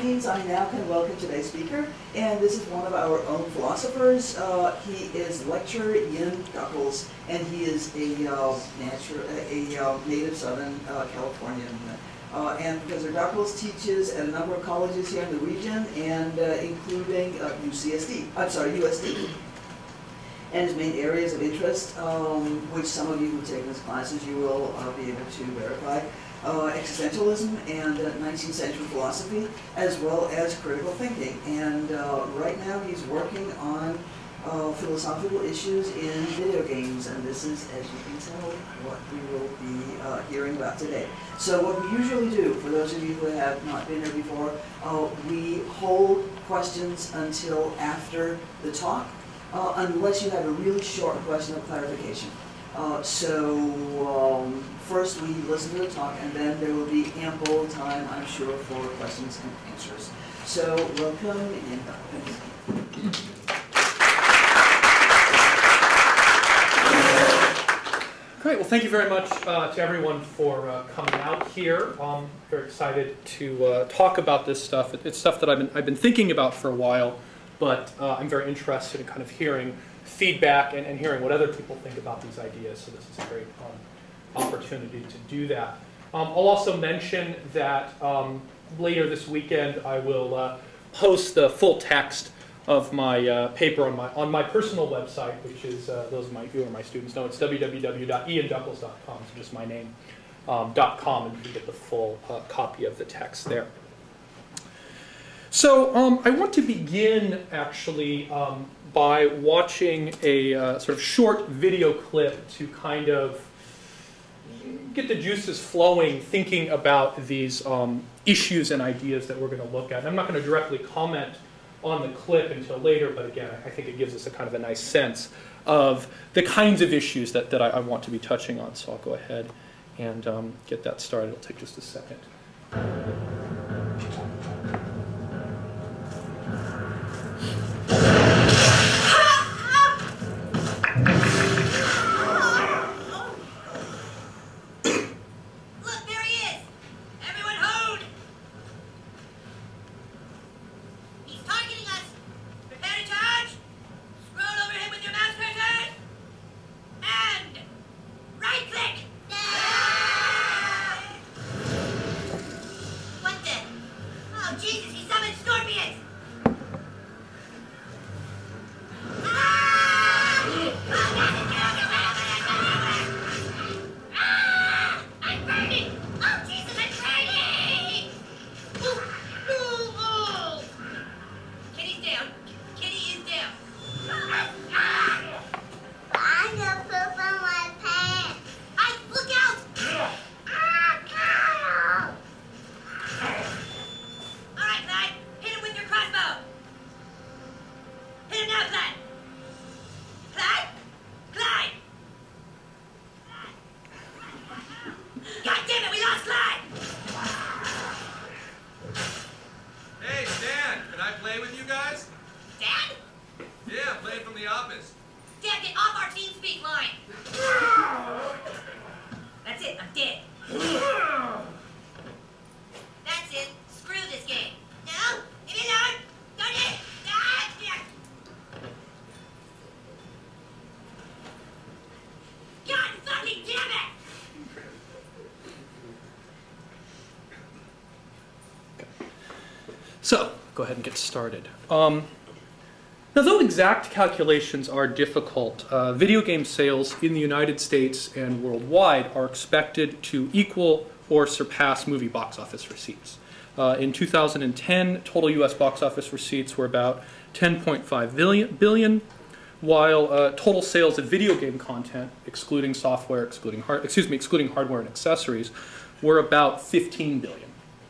means I now can welcome today's speaker, and this is one of our own philosophers. He is lecturer Ian Duckles, and he is a native Southern Californian. And Professor Duckles teaches at a number of colleges here in the region, and including USD. And his main areas of interest, which some of you who've taken his classes, you will be able to verify. Existentialism and 19th century philosophy, as well as critical thinking. And right now he's working on philosophical issues in video games, and this is, as you can tell, what we will be hearing about today. So what we usually do, for those of you who have not been here before, we hold questions until after the talk, unless you have a really short question of clarification. First we listen to the talk, and then there will be ample time, I'm sure, for questions and answers. So welcome, Ian Duckles. Great. Well, thank you very much to everyone for coming out here. I'm very excited to talk about this stuff. It's stuff that I've been thinking about for a while, but I'm very interested in kind of hearing feedback and hearing what other people think about these ideas. So this is a great opportunity to do that. I'll also mention that later this weekend I will post the full text of my paper on my personal website, which is, those of you who are my students know, it's www.ianduckles.com, so just my name, .com, and you can get the full copy of the text there. So I want to begin, actually, by watching a sort of short video clip to kind of get the juices flowing, thinking about these issues and ideas that we're going to look at. And I'm not going to directly comment on the clip until later, but again, I think it gives us a kind of a nice sense of the kinds of issues that I want to be touching on. So I'll go ahead and get that started. It'll take just a second. So, go ahead and get started. Now, though exact calculations are difficult, video game sales in the United States and worldwide are expected to equal or surpass movie box office receipts. In 2010, total U.S. box office receipts were about $10.5 billion, while total sales of video game content, excluding software, excluding hardware and accessories, were about $15 billion.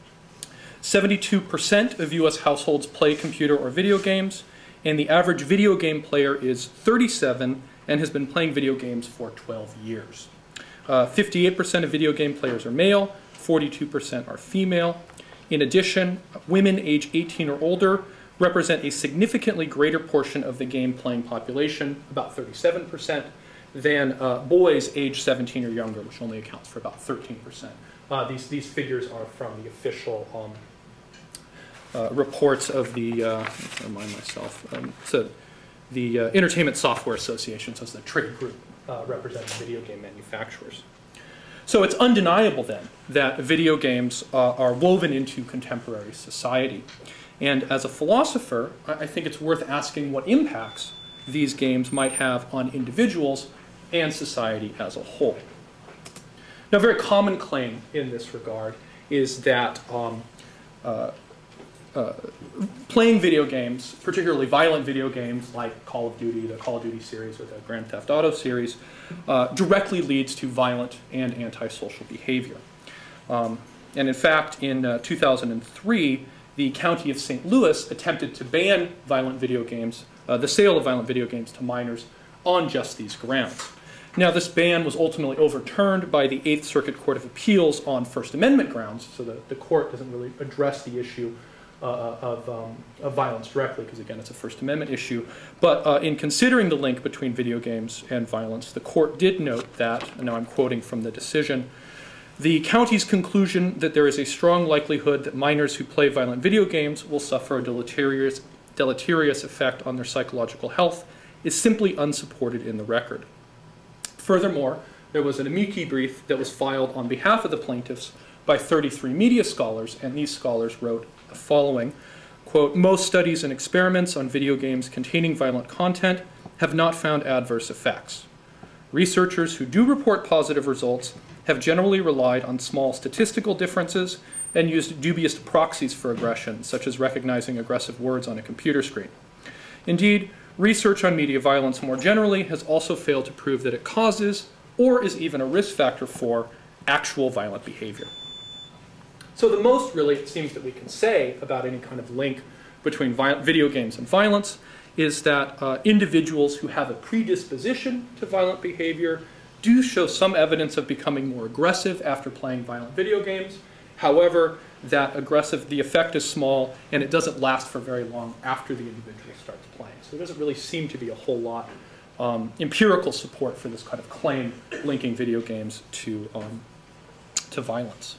72% of U.S. households play computer or video games, and the average video game player is 37 and has been playing video games for 12 years. 58% of video game players are male, 42% are female. In addition, women age 18 or older represent a significantly greater portion of the game-playing population, about 37%, than boys age 17 or younger, which only accounts for about 13%. These figures are from the official reports of the, let's remind myself, the Entertainment Software Association, so it's the trade group representing video game manufacturers. So it's undeniable then that video games are woven into contemporary society. And as a philosopher, I think it's worth asking what impacts these games might have on individuals and society as a whole. Now, a very common claim in this regard is that playing video games, particularly violent video games like Call of Duty, the Call of Duty series or the Grand Theft Auto series, directly leads to violent and antisocial behavior. And in fact, in 2003, the County of St. Louis attempted to ban violent video games, the sale of violent video games to minors on just these grounds. Now, this ban was ultimately overturned by the Eighth Circuit Court of Appeals on First Amendment grounds, so the court doesn't really address the issue of violence directly, because again, it's a First Amendment issue. But in considering the link between video games and violence, the court did note that, and now I'm quoting from the decision, the county's conclusion that there is a strong likelihood that minors who play violent video games will suffer a deleterious effect on their psychological health is simply unsupported in the record. Furthermore, there was an amici brief that was filed on behalf of the plaintiffs by 33 media scholars, and these scholars wrote the following, quote, "Most studies and experiments on video games containing violent content have not found adverse effects. Researchers who do report positive results have generally relied on small statistical differences and used dubious proxies for aggression, such as recognizing aggressive words on a computer screen. Indeed, research on media violence more generally has also failed to prove that it causes or is even a risk factor for actual violent behavior." So the most, really, it seems that we can say about any kind of link between video games and violence is that individuals who have a predisposition to violent behavior do show some evidence of becoming more aggressive after playing violent video games. However, the effect is small, and it doesn't last for very long after the individual starts playing. So there doesn't really seem to be a whole lot empirical support for this kind of claim linking video games to violence.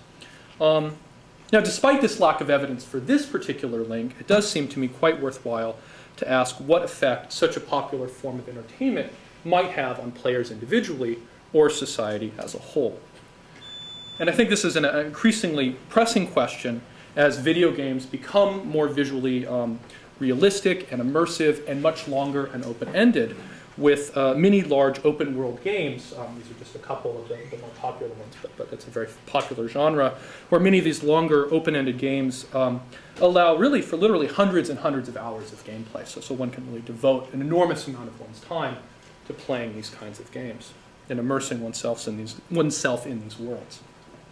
Now, despite this lack of evidence for this particular link, it does seem to me quite worthwhile to ask what effect such a popular form of entertainment might have on players individually or society as a whole. And I think this is an increasingly pressing question as video games become more visually realistic and immersive and much longer and open-ended, with many large open-world games. These are just a couple of the more popular ones, but it's a very popular genre, where many of these longer open-ended games allow really for literally hundreds and hundreds of hours of gameplay. So one can really devote an enormous amount of one's time to playing these kinds of games and immersing oneself in these worlds.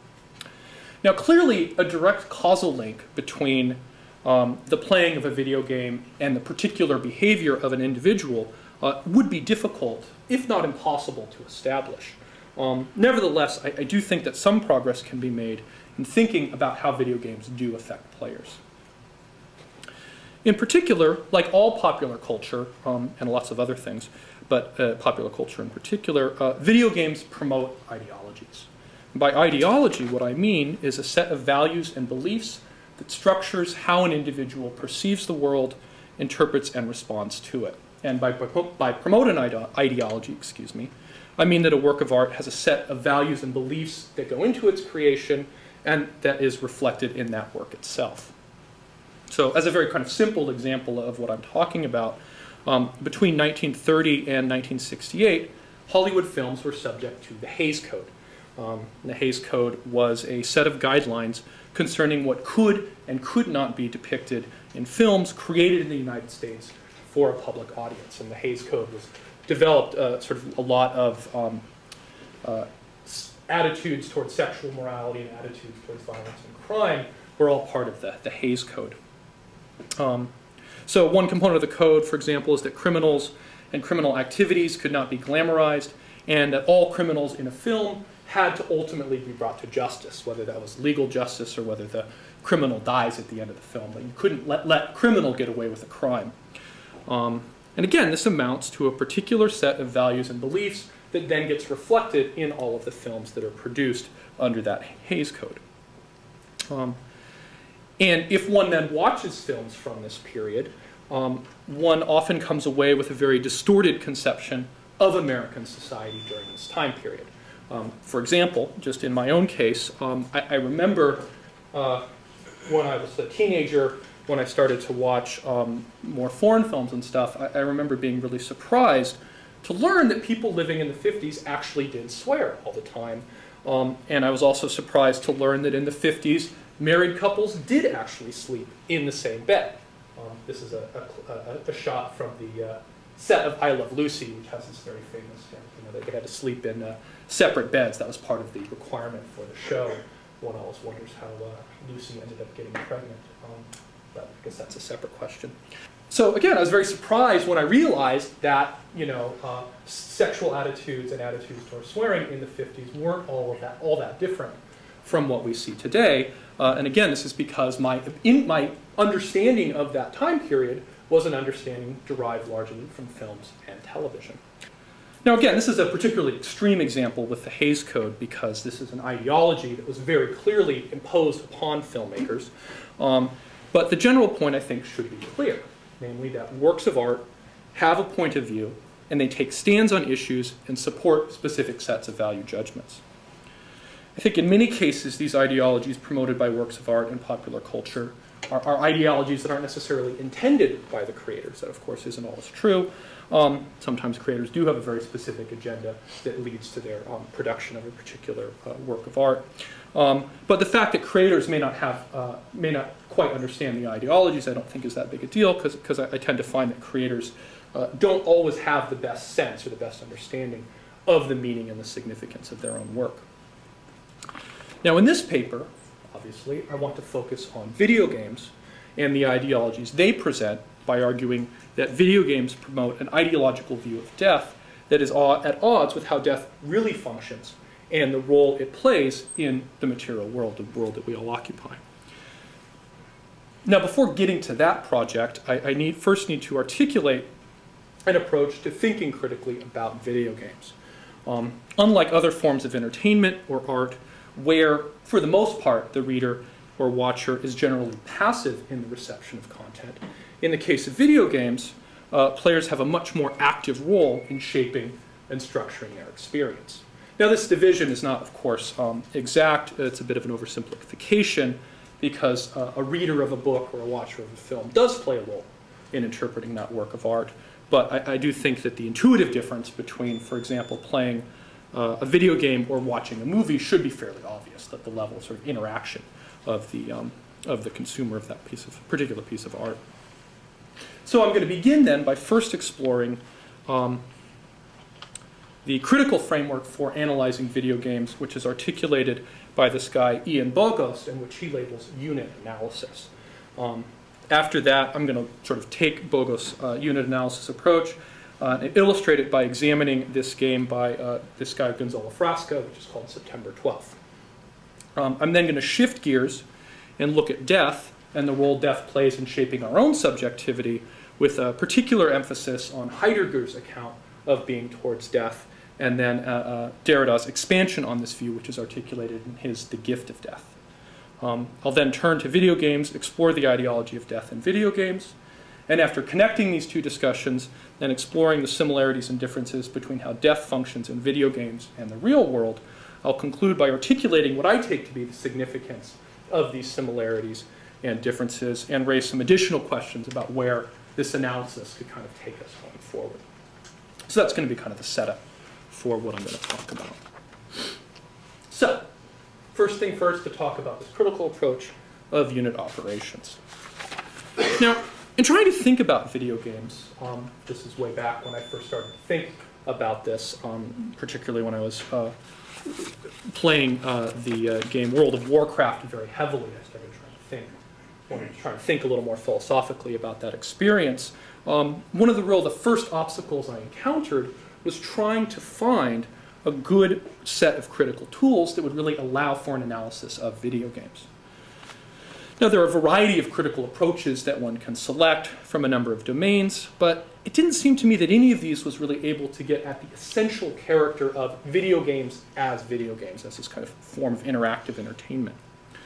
Now, clearly, a direct causal link between the playing of a video game and the particular behavior of an individual would be difficult, if not impossible, to establish. Nevertheless, I do think that some progress can be made in thinking about how video games do affect players. In particular, like all popular culture, and lots of other things, but popular culture in particular, video games promote ideologies. By ideology, what I mean is a set of values and beliefs that structures how an individual perceives the world, interprets, and responds to it. And by promote an ideology, I mean that a work of art has a set of values and beliefs that go into its creation and that is reflected in that work itself. So as a very kind of simple example of what I'm talking about, between 1930 and 1968, Hollywood films were subject to the Hays Code. The Hays Code was a set of guidelines concerning what could and could not be depicted in films created in the United States for a public audience. And the Hays Code was developed sort of a lot of attitudes towards sexual morality and attitudes towards violence and crime were all part of the Hays Code. So one component of the code, for example, is that criminals and criminal activities could not be glamorized, and that all criminals in a film had to ultimately be brought to justice, whether that was legal justice or whether the criminal dies at the end of the film. But you couldn't let criminal get away with a crime. And again, this amounts to a particular set of values and beliefs that then gets reflected in all of the films that are produced under that Hays Code. And if one then watches films from this period, one often comes away with a very distorted conception of American society during this time period. For example, just in my own case, I remember when I was a teenager, when I started to watch more foreign films and stuff, I remember being really surprised to learn that people living in the 50s actually did swear all the time. And I was also surprised to learn that in the 50s, married couples did actually sleep in the same bed. This is a shot from the set of I Love Lucy, which has this very famous, that they had to sleep in separate beds. That was part of the requirement for the show. One always wonders how Lucy ended up getting pregnant, but I guess that's a separate question. So again, I was very surprised when I realized that sexual attitudes and attitudes toward swearing in the 50s weren't all that different from what we see today. And again, this is because my understanding of that time period was an understanding derived largely from films and television. Now again, this is a particularly extreme example with the Hays Code because this is an ideology that was very clearly imposed upon filmmakers. But the general point, I think, should be clear, namely that works of art have a point of view and they take stands on issues and support specific sets of value judgments. I think in many cases, these ideologies promoted by works of art and popular culture are ideologies that aren't necessarily intended by the creators. That, of course, isn't always true. Sometimes creators do have a very specific agenda that leads to their production of a particular work of art. But the fact that creators may not quite understand the ideologies, I don't think is that big a deal, because I tend to find that creators don't always have the best sense or the best understanding of the meaning and the significance of their own work. Now, in this paper, obviously, I want to focus on video games and the ideologies they present by arguing that video games promote an ideological view of death that is at odds with how death really functions and the role it plays in the material world, the world that we all occupy. Now, before getting to that project, I first need to articulate an approach to thinking critically about video games. Unlike other forms of entertainment or art, where, for the most part, the reader or watcher is generally passive in the reception of content, in the case of video games, players have a much more active role in shaping and structuring their experience. Now, this division is not, of course, exact. It's a bit of an oversimplification because a reader of a book or a watcher of a film does play a role in interpreting that work of art. But I do think that the intuitive difference between, for example, playing a video game or watching a movie should be fairly obvious, that the level of sort of interaction of the consumer of that particular piece of art. So I'm going to begin then by first exploring the critical framework for analyzing video games, which is articulated by this guy Ian Bogost, and which he labels unit analysis. After that, I'm going to sort of take Bogost's unit analysis approach and illustrate it by examining this game by this guy Gonzalo Frasca, which is called September 12th. I'm then going to shift gears and look at death and the role death plays in shaping our own subjectivity, with a particular emphasis on Heidegger's account of being towards death, and then Derrida's expansion on this view, which is articulated in his The Gift of Death. I'll then turn to video games, explore the ideology of death in video games, and after connecting these two discussions and exploring the similarities and differences between how death functions in video games and the real world, I'll conclude by articulating what I take to be the significance of these similarities and differences, and raise some additional questions about where this analysis could kind of take us going forward. So that's going to be kind of the setup for what I'm going to talk about. So, first thing first, to talk about this critical approach of unit operations. Now, in trying to think about video games, this is way back when I first started to think about this, particularly when I was playing the game World of Warcraft very heavily. I started trying to think a little more philosophically about that experience. One of the first obstacles I encountered was trying to find a good set of critical tools that would really allow for an analysis of video games. Now, there are a variety of critical approaches that one can select from a number of domains, but it didn't seem to me that any of these was really able to get at the essential character of video games, as this kind of form of interactive entertainment.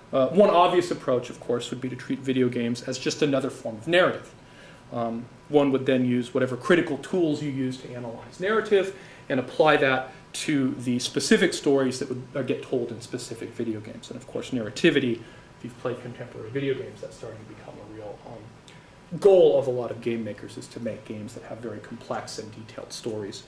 One obvious approach, of course, would be to treat video games as just another form of narrative. One would then use whatever critical tools you use to analyze narrative and apply that to the specific stories that would get told in specific video games. And of course, narrativity, if you've played contemporary video games, that's starting to become a real goal of a lot of game makers, is to make games that have very complex and detailed stories.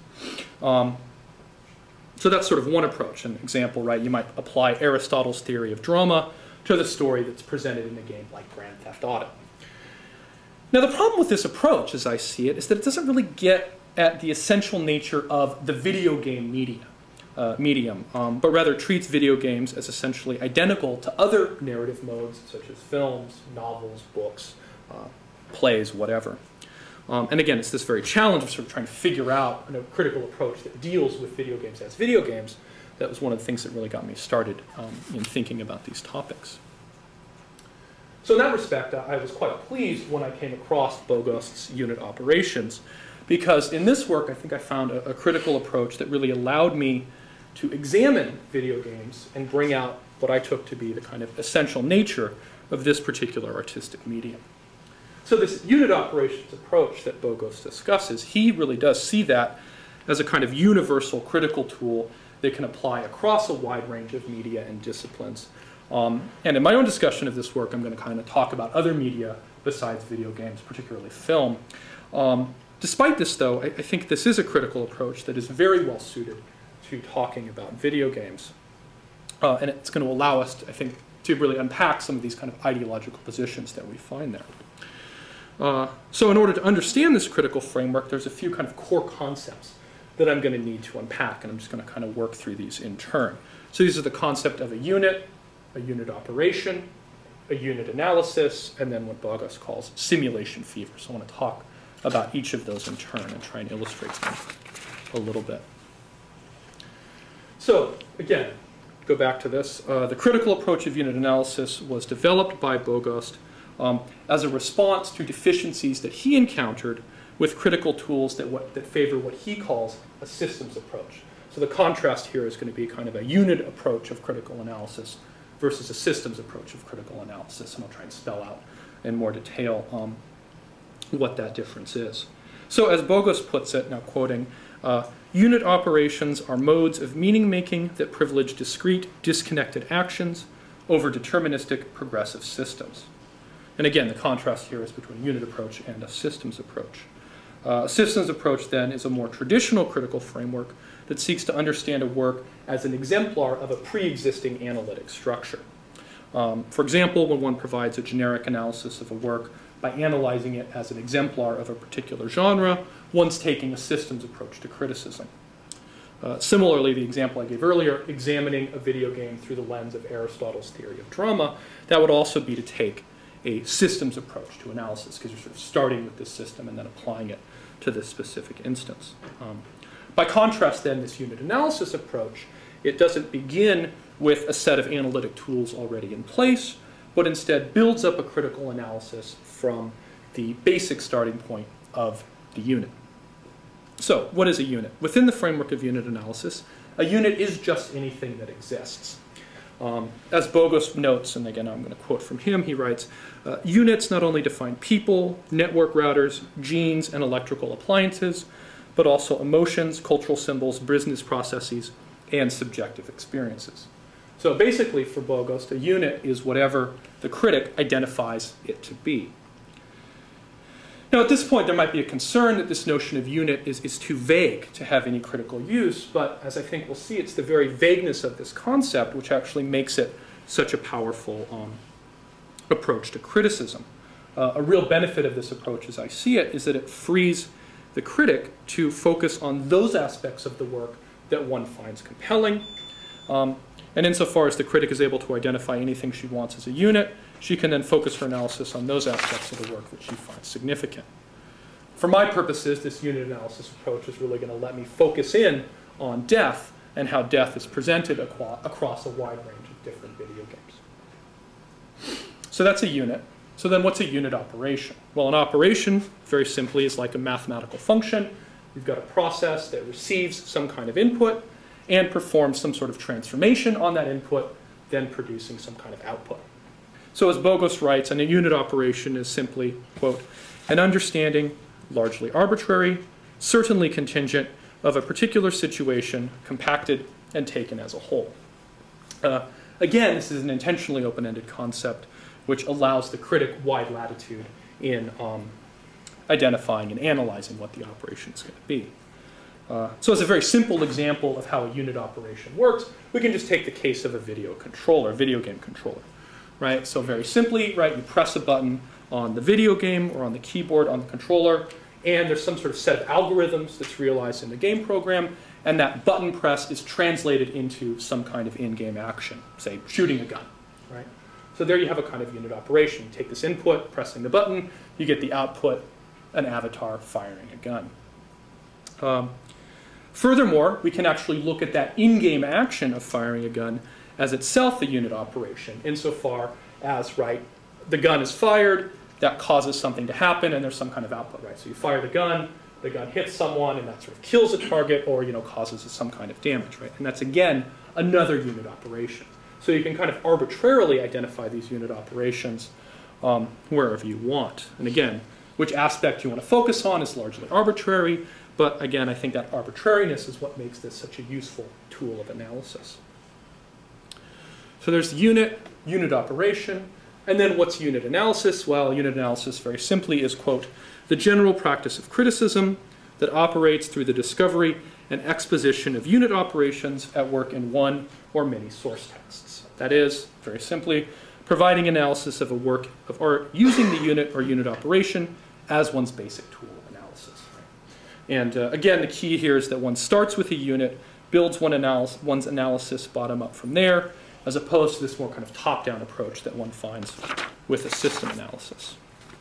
So that's sort of one approach. An example, right? You might apply Aristotle's theory of drama to the story that's presented in a game like Grand Theft Auto. Now, the problem with this approach, as I see it, is that it doesn't really get at the essential nature of the video game medium, but rather treats video games as essentially identical to other narrative modes, such as films, novels, books, plays, whatever. And again, it's this very challenge of sort of trying to figure out a critical approach that deals with video games as video games. That was one of the things that really got me started in thinking about these topics. So in that respect, I was quite pleased when I came across Bogost's unit operations, because in this work, I think I found a critical approach that really allowed me to examine video games and bring out what I took to be the kind of essential nature of this particular artistic medium. So this unit operations approach that Bogost discusses, he really does see that as a kind of universal critical tool that can apply across a wide range of media and disciplines. And in my own discussion of this work, I'm going to kind of talk about other media besides video games, particularly film. Despite this, though, I think this is a critical approach that is very well suited to talking about video games. And it's going to allow us, I think, to really unpack some of these kind of ideological positions that we find there. So in order to understand this critical framework, there's a few kind of core concepts that I'm going to need to unpack, and I'm just going to kind of work through these in turn. So these are the concept of a unit operation, a unit analysis, and then what Bogost calls simulation fever. So I want to talk about each of those in turn and try and illustrate them a little bit. So again, go back to this. The critical approach of unit analysis was developed by Bogost as a response to deficiencies that he encountered with critical tools that favor what he calls a systems approach. So the contrast here is going to be kind of a unit approach of critical analysis versus a systems approach of critical analysis. And I'll try and spell out in more detail what that difference is. So as Bogost puts it, now quoting, unit operations are modes of meaning-making that privilege discrete, disconnected actions over deterministic progressive systems. And again, the contrast here is between a unit approach and a systems approach. A systems approach, then, is a more traditional critical framework that seeks to understand a work as an exemplar of a pre-existing analytic structure. For example, when one provides a generic analysis of a work by analyzing it as an exemplar of a particular genre, one's taking a systems approach to criticism. Similarly, the example I gave earlier, examining a video game through the lens of Aristotle's theory of drama, that would also be to take a systems approach to analysis, because you're sort of starting with this system and then applying it to this specific instance. By contrast, then, this unit analysis approach, it doesn't begin with a set of analytic tools already in place, but instead builds up a critical analysis from the basic starting point of the unit. So, what is a unit? Within the framework of unit analysis, a unit is just anything that exists. As Bogost notes, and again I'm going to quote from him, he writes, units not only define people, network routers, genes, and electrical appliances, but also emotions, cultural symbols, business processes, and subjective experiences. So basically for Bogost, a unit is whatever the critic identifies it to be. Now at this point there might be a concern that this notion of unit is too vague to have any critical use, but as I think we'll see, it's the very vagueness of this concept which actually makes it such a powerful approach to criticism. A real benefit of this approach as I see it is that it frees the critic to focus on those aspects of the work that one finds compelling. And insofar as the critic is able to identify anything she wants as a unit, she can then focus her analysis on those aspects of the work that she finds significant. For my purposes, this unit analysis approach is really going to let me focus in on death and how death is presented across a wide range of different video games. So that's a unit. So then what's a unit operation? Well, an operation, very simply, is like a mathematical function. You've got a process that receives some kind of input and performs some sort of transformation on that input, then producing some kind of output. So as Bogos writes, a unit operation is simply, quote, an understanding, largely arbitrary, certainly contingent, of a particular situation compacted and taken as a whole. Again, this is an intentionally open-ended concept which allows the critic wide latitude in identifying and analyzing what the operation is going to be. So as a very simple example of how a unit operation works, we can just take the case of a video game controller, right? So very simply, right, you press a button on the video game or on the keyboard on the controller, and there's some sort of set of algorithms that's realized in the game program, and that button press is translated into some kind of in-game action, say shooting a gun, right? So there you have a kind of unit operation. You take this input, pressing the button, you get the output, an avatar firing a gun. Furthermore, we can actually look at that in-game action of firing a gun as itself a unit operation, insofar as, right, the gun is fired, that causes something to happen, and there's some kind of output, right? So you fire the gun hits someone, and that sort of kills a target, or causes some kind of damage, right? And that's, again, another unit operation. So you can kind of arbitrarily identify these unit operations wherever you want. And again, which aspect you want to focus on is largely arbitrary, but again, I think that arbitrariness is what makes this such a useful tool of analysis. So there's the unit operation, and then what's unit analysis? Well, unit analysis very simply is, quote, the general practice of criticism that operates through the discovery and exposition of unit operations at work in one or many source texts. That is, very simply, providing analysis of a work of art using the unit or unit operation as one's basic tool of analysis. Right? And again, the key here is that one starts with a unit, builds one's analysis bottom up from there, as opposed to this more kind of top-down approach that one finds with a system analysis.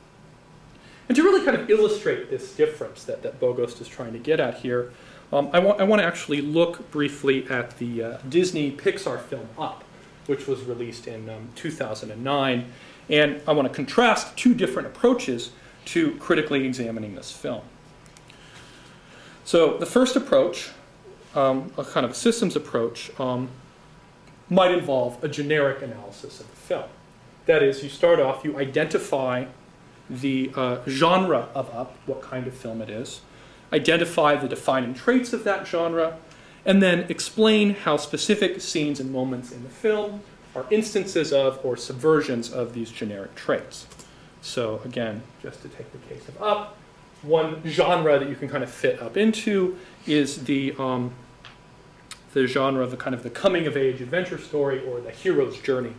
And to really kind of illustrate this difference that Bogost is trying to get at here, I want to actually look briefly at the Disney Pixar film Up, which was released in 2009. And I want to contrast two different approaches to critically examining this film. So the first approach, a kind of a systems approach, might involve a generic analysis of the film. That is, you start off, you identify the genre of Up, what kind of film it is, identify the defining traits of that genre, and then explain how specific scenes and moments in the film are instances of or subversions of these generic traits. So again, just to take the case of Up, one genre that you can kind of fit Up into is the genre of the kind of the coming-of-age adventure story or the hero's journey,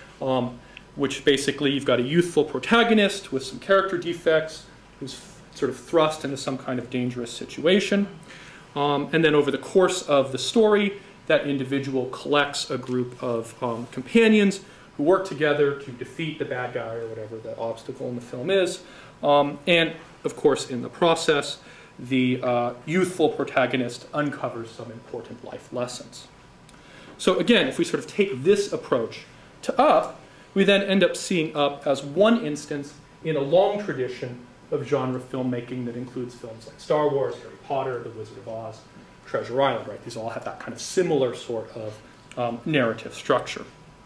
which basically you've got a youthful protagonist with some character defects who's sort of thrust into some kind of dangerous situation. And then over the course of the story, that individual collects a group of companions who work together to defeat the bad guy or whatever the obstacle in the film is. And of course, in the process, the youthful protagonist uncovers some important life lessons. So again, if we sort of take this approach to Up, we then end up seeing Up as one instance in a long tradition of genre filmmaking that includes films like Star Wars, Harry Potter, The Wizard of Oz, Treasure Island, right? These all have that kind of similar sort of narrative structure.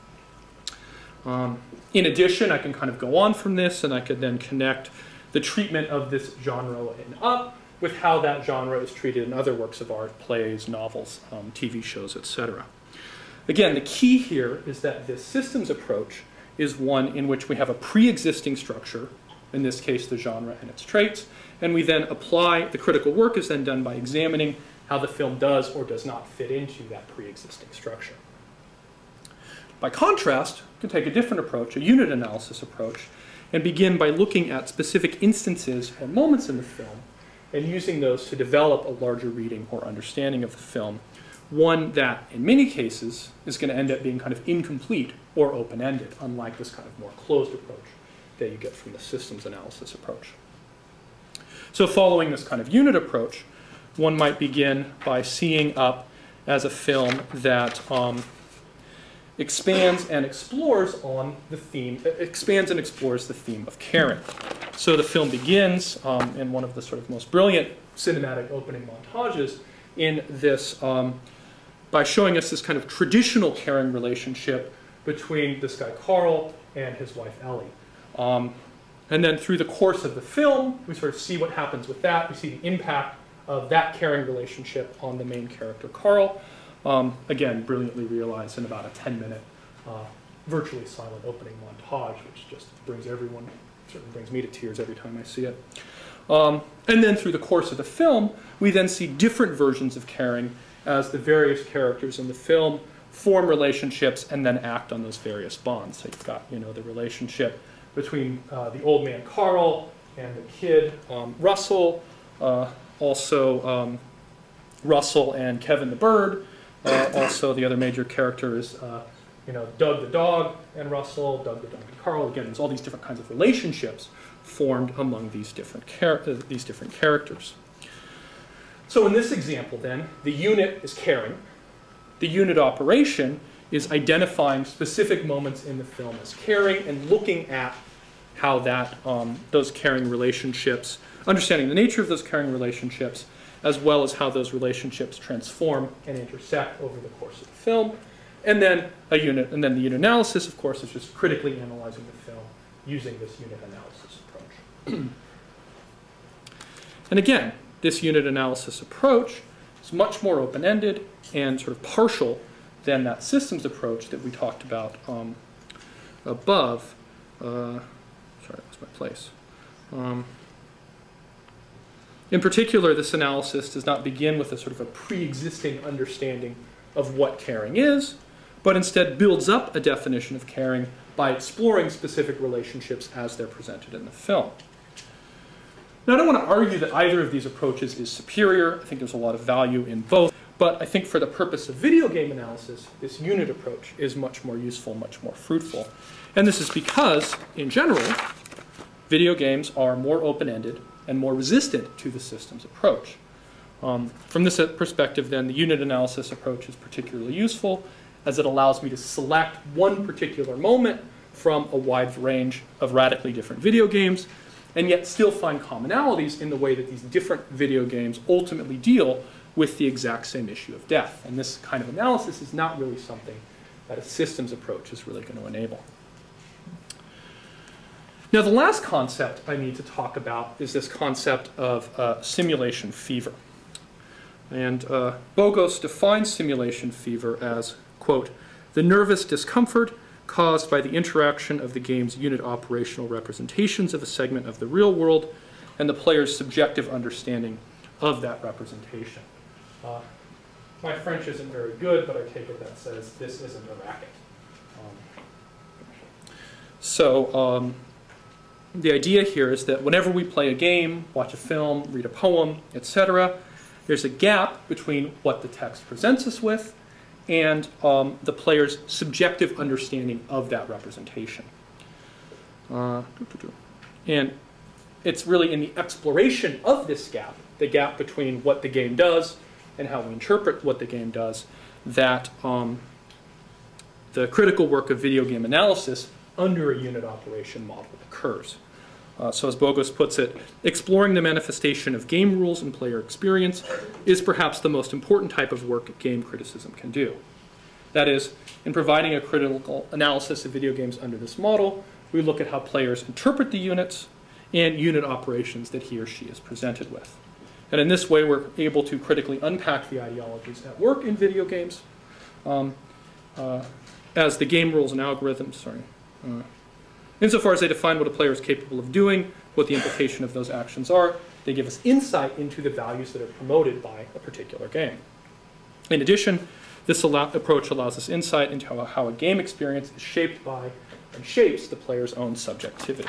In addition, I can kind of go on from this, and I could then connect the treatment of this genre in Up with how that genre is treated in other works of art, plays, novels, TV shows, etc. Again, the key here is that this systems approach is one in which we have a pre-existing structure, in this case the genre and its traits, and we then apply, the critical work is then done by examining how the film does or does not fit into that pre-existing structure. By contrast, you can take a different approach, a unit analysis approach, and begin by looking at specific instances or moments in the film and using those to develop a larger reading or understanding of the film, one that, in many cases, is going to end up being kind of incomplete or open-ended, unlike this kind of more closed approach that you get from the systems analysis approach. So following this kind of unit approach, one might begin by seeing Up as a film that expands and explores on the theme, expands and explores the theme of caring. So the film begins in one of the sort of most brilliant cinematic opening montages in this, by showing us this kind of traditional caring relationship between this guy Carl and his wife Ellie. And then through the course of the film, we sort of see what happens with that. We see the impact of that caring relationship on the main character, Carl. Again, brilliantly realized in about a 10-minute virtually silent opening montage, which just brings everyone, certainly brings me to tears every time I see it. And then through the course of the film, we then see different versions of caring as the various characters in the film form relationships and then act on those various bonds. So you've got, you know, the relationship between the old man Carl and the kid Russell, also Russell and Kevin the bird. Also, the other major character is you know, Doug the dog and Russell, Doug the dog and Carl. Again, there's all these different kinds of relationships formed among these different characters. So in this example, then, the unit is caring. The unit operation is identifying specific moments in the film as caring and looking at how that those caring relationships, understanding the nature of those caring relationships, as well as how those relationships transform and intersect over the course of the film. And then the unit analysis, of course, is just critically analyzing the film using this unit analysis approach. And again, this unit analysis approach is much more open-ended and sort of partial than that systems approach that we talked about above. Sorry, I lost my place. In particular, this analysis does not begin with a sort of a pre-existing understanding of what caring is, but instead builds up a definition of caring by exploring specific relationships as they're presented in the film. Now, I don't want to argue that either of these approaches is superior. I think there's a lot of value in both. But I think for the purpose of video game analysis, this unit approach is much more useful, much more fruitful. And this is because, in general, video games are more open-ended and more resistant to the systems approach. From this perspective, then, the unit analysis approach is particularly useful as it allows me to select one particular moment from a wide range of radically different video games, and yet still find commonalities in the way that these different video games ultimately deal with the exact same issue of death. And this kind of analysis is not really something that a systems approach is really going to enable. Now, the last concept I need to talk about is this concept of simulation fever. And Bogos defines simulation fever as, quote, the nervous discomfort caused by the interaction of the game's unit operational representations of a segment of the real world and the player's subjective understanding of that representation. My French isn't very good, but I take it that says this isn't a racket. The idea here is that whenever we play a game, watch a film, read a poem, etc., there's a gap between what the text presents us with and the player's subjective understanding of that representation. And it's really in the exploration of this gap, the gap between what the game does and how we interpret what the game does, that the critical work of video game analysis under a unit operation model occurs. So as Bogos puts it, exploring the manifestation of game rules and player experience is perhaps the most important type of work game criticism can do. That is, in providing a critical analysis of video games under this model, we look at how players interpret the units and unit operations that he or she is presented with. And in this way, we're able to critically unpack the ideologies at work in video games as the game rules and algorithms, insofar as they define what a player is capable of doing, what the implication of those actions are, they give us insight into the values that are promoted by a particular game. In addition, this approach allows us insight into how a game experience is shaped by and shapes the player's own subjectivity.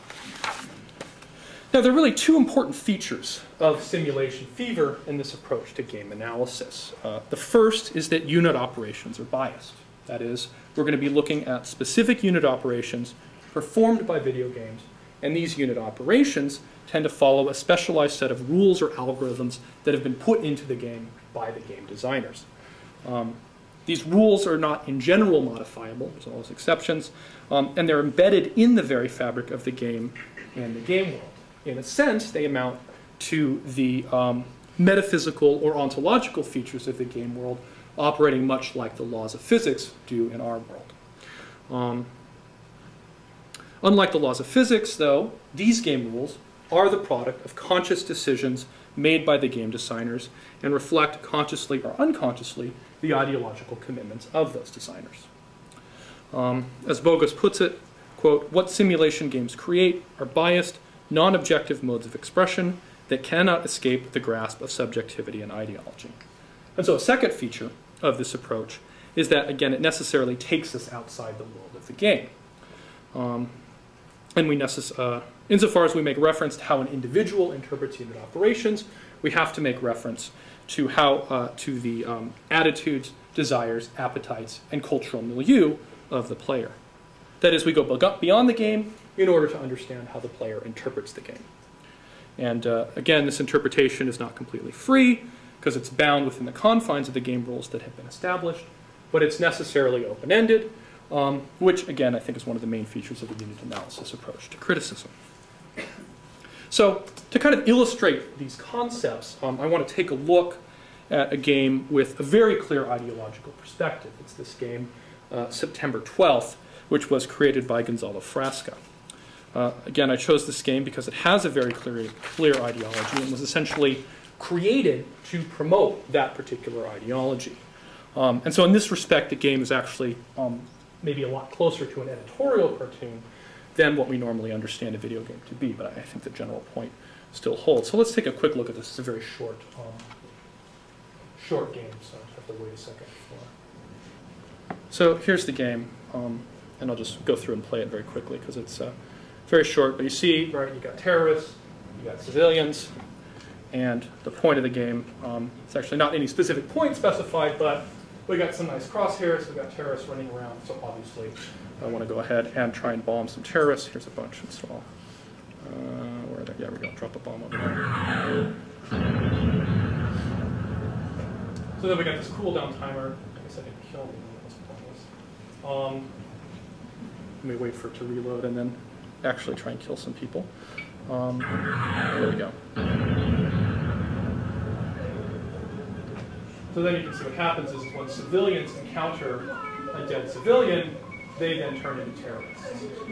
Now, there are really two important features of simulation fever in this approach to game analysis. The first is that unit operations are biased. That is, we're going to be looking at specific unit operations performed by video games, and these unit operations tend to follow a specialized set of rules or algorithms that have been put into the game by the game designers. These rules are not in general modifiable, there's always exceptions, and they're embedded in the very fabric of the game and the game world. In a sense, they amount to the metaphysical or ontological features of the game world, operating much like the laws of physics do in our world. Unlike the laws of physics, though, these game rules are the product of conscious decisions made by the game designers and reflect consciously or unconsciously the ideological commitments of those designers. As Bogus puts it, quote, "What simulation games create are biased, non-objective modes of expression that cannot escape the grasp of subjectivity and ideology." And so a second feature of this approach is that, again, it necessarily takes us outside the world of the game. And we insofar as we make reference to how an individual interprets unit operations, we have to make reference to how to the attitudes, desires, appetites, and cultural milieu of the player. That is, we go beyond the game in order to understand how the player interprets the game. And again, this interpretation is not completely free because it's bound within the confines of the game rules that have been established, but it's necessarily open-ended, which, again, I think is one of the main features of the unit analysis approach to criticism. So to kind of illustrate these concepts, I want to take a look at a game with a very clear ideological perspective. It's this game, September 12th, which was created by Gonzalo Frasca. Again, I chose this game because it has a very clear ideology and was essentially created to promote that particular ideology. And so in this respect, the game is actually maybe a lot closer to an editorial cartoon than what we normally understand a video game to be, but I think the general point still holds. So let's take a quick look at this. It's a very short game, so I have to wait a second. So here's the game, and I'll just go through and play it very quickly because it's very short. But you see, right, you got terrorists, you got civilians, and the point of the game, it's actually not any specific point specified, but we got some nice crosshairs, we got terrorists running around, so obviously I want to go ahead and try and bomb some terrorists. Here's a bunch, install. Where are they? Yeah, we're going to drop a bomb over there. So then we got this cooldown timer. I guess I didn't kill anyone. Let me wait for it to reload and then actually try and kill some people. There we go. So then you can see what happens is when civilians encounter a dead civilian, they then turn into terrorists.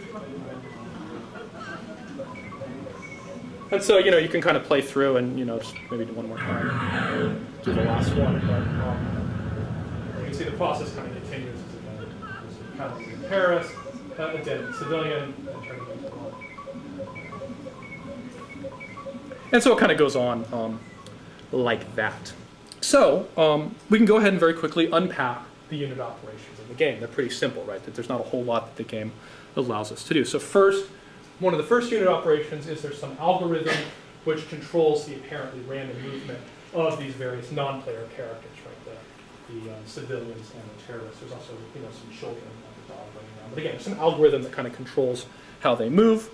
And so, you can kind of play through and, just maybe do one more time. Do the last one. But you can see the process kind of continues. Encountering a terrorist, a dead civilian, and turning into one. And so it kind of goes on like that. So we can go ahead and very quickly unpack the unit operations of the game. They're pretty simple, right? That there's not a whole lot that the game allows us to do. So first, one of the first unit operations is there's some algorithm which controls the apparently random movement of these various non-player characters, right? The civilians and the terrorists. There's also some children like a dog running around. But again, there's some algorithm that kind of controls how they move.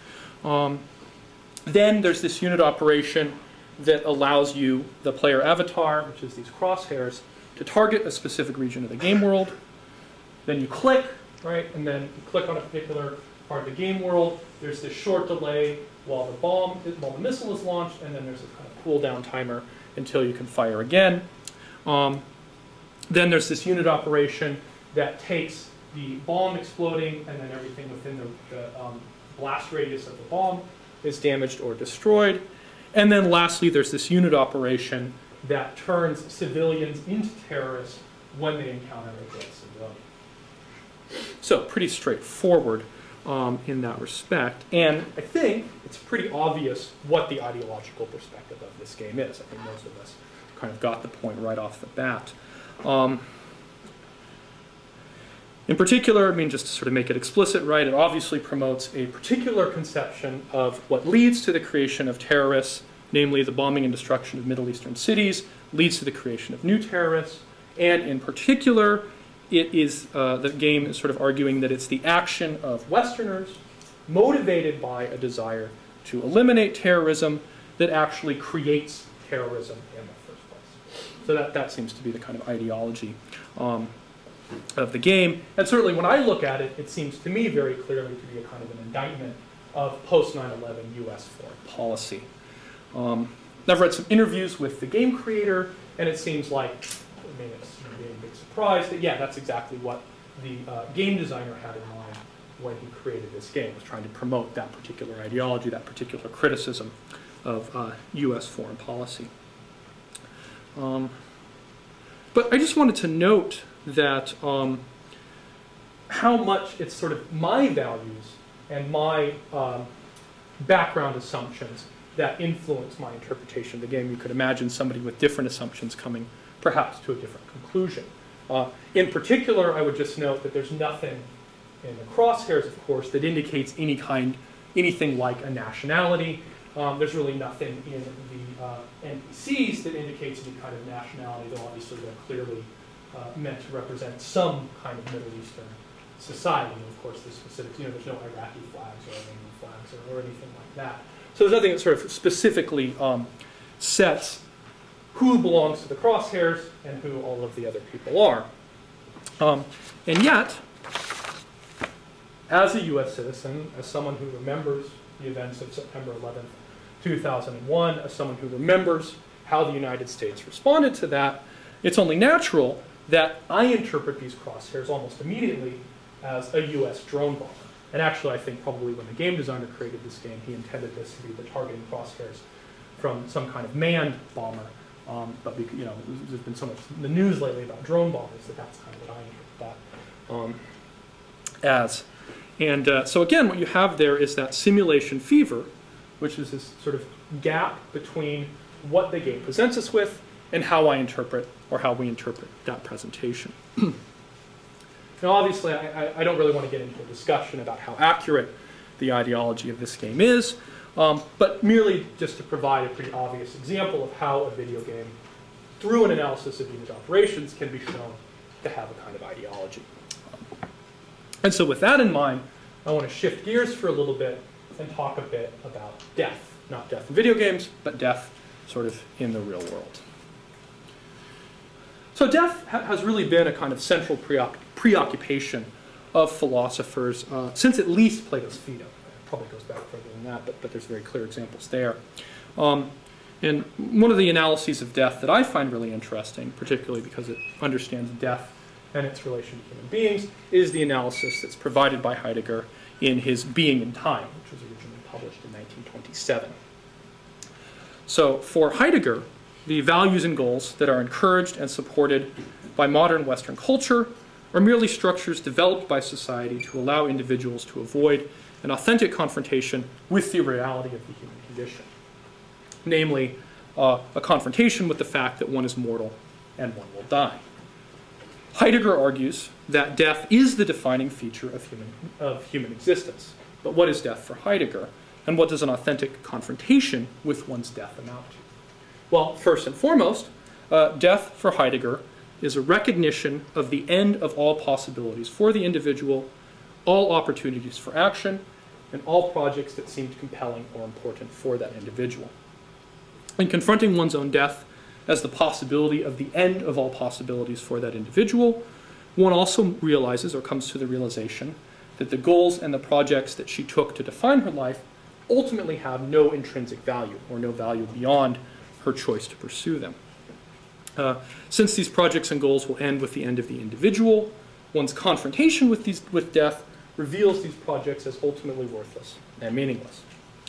Then there's this unit operation that allows you, the player avatar, which is these crosshairs, to target a specific region of the game world. Then you click, right? And then you click on a particular part of the game world. There's this short delay while the missile is launched, and then there's a kind of cooldown timer until you can fire again. Then there's this unit operation that takes the bomb exploding, and then everything within the blast radius of the bomb is damaged or destroyed. And then lastly, there's this unit operation that turns civilians into terrorists when they encounter a dead civilian. So pretty straightforward in that respect. And I think it's pretty obvious what the ideological perspective of this game is. I think most of us kind of got the point right off the bat. In particular, just to sort of make it explicit, right, it obviously promotes a particular conception of what leads to the creation of terrorists, namely the bombing and destruction of Middle Eastern cities, leads to the creation of new terrorists, and in particular, it is, the game is sort of arguing that it's the action of Westerners motivated by a desire to eliminate terrorism that actually creates terrorism in the first place. So that seems to be the kind of ideology of the game. And certainly when I look at it, it seems to me very clearly to be a kind of an indictment of post-9/11 US foreign policy. I've read some interviews with the game creator, and it seems like, it's maybe a big surprise that, yeah, that's exactly what the game designer had in mind when he created this game, was trying to promote that particular ideology, that particular criticism of U.S. foreign policy. But I just wanted to note that how much it's sort of my values and my background assumptions that influence my interpretation of the game. You could imagine somebody with different assumptions coming perhaps to a different conclusion. In particular, I would just note that there's nothing in the crosshairs, of course, that indicates anything like a nationality. There's really nothing in the NPCs that indicates any kind of nationality, though obviously they're clearly meant to represent some kind of Middle Eastern society. And of course, the specifics, there's no Iraqi flags or Iranian flags or anything like that. So there's nothing that sort of specifically sets who belongs to the crosshairs and who all of the other people are. And yet, as a U.S. citizen, as someone who remembers the events of September 11th, 2001, as someone who remembers how the United States responded to that, it's only natural that I interpret these crosshairs almost immediately as a U.S. drone bomber. And actually, I think probably when the game designer created this game, he intended this to be the targeting crosshairs from some kind of manned bomber. But there's been so much in the news lately about drone bombers that that's kind of what I interpret that as. And so again, what you have there is that simulation fever, which is this sort of gap between what the game presents us with and how I interpret, or how we interpret, that presentation. Now, obviously, I don't really want to get into a discussion about how accurate the ideology of this game is, but merely just to provide a pretty obvious example of how a video game, through an analysis of unit operations, can be shown to have a kind of ideology. And so with that in mind, I want to shift gears for a little bit and talk a bit about death. Not death in video games, but death sort of in the real world. So death has really been a kind of central preoccupation of philosophers since at least Plato's Phaedo. It probably goes back further than that, but there's very clear examples there. And one of the analyses of death that I find really interesting, particularly because it understands death and its relation to human beings, is the analysis that's provided by Heidegger in his Being and Time, which was originally published in 1927. So for Heidegger, the values and goals that are encouraged and supported by modern Western culture are merely structures developed by society to allow individuals to avoid an authentic confrontation with the reality of the human condition. Namely, a confrontation with the fact that one is mortal and one will die. Heidegger argues that death is the defining feature of human existence. But what is death for Heidegger? And what does an authentic confrontation with one's death amount to? Well, first and foremost, death for Heidegger is a recognition of the end of all possibilities for the individual, all opportunities for action, and all projects that seemed compelling or important for that individual. In confronting one's own death as the possibility of the end of all possibilities for that individual, one also realizes or comes to the realization that the goals and the projects that she took to define her life ultimately have no intrinsic value or no value beyond her choice to pursue them. Since these projects and goals will end with the end of the individual, one's confrontation with death reveals these projects as ultimately worthless and meaningless.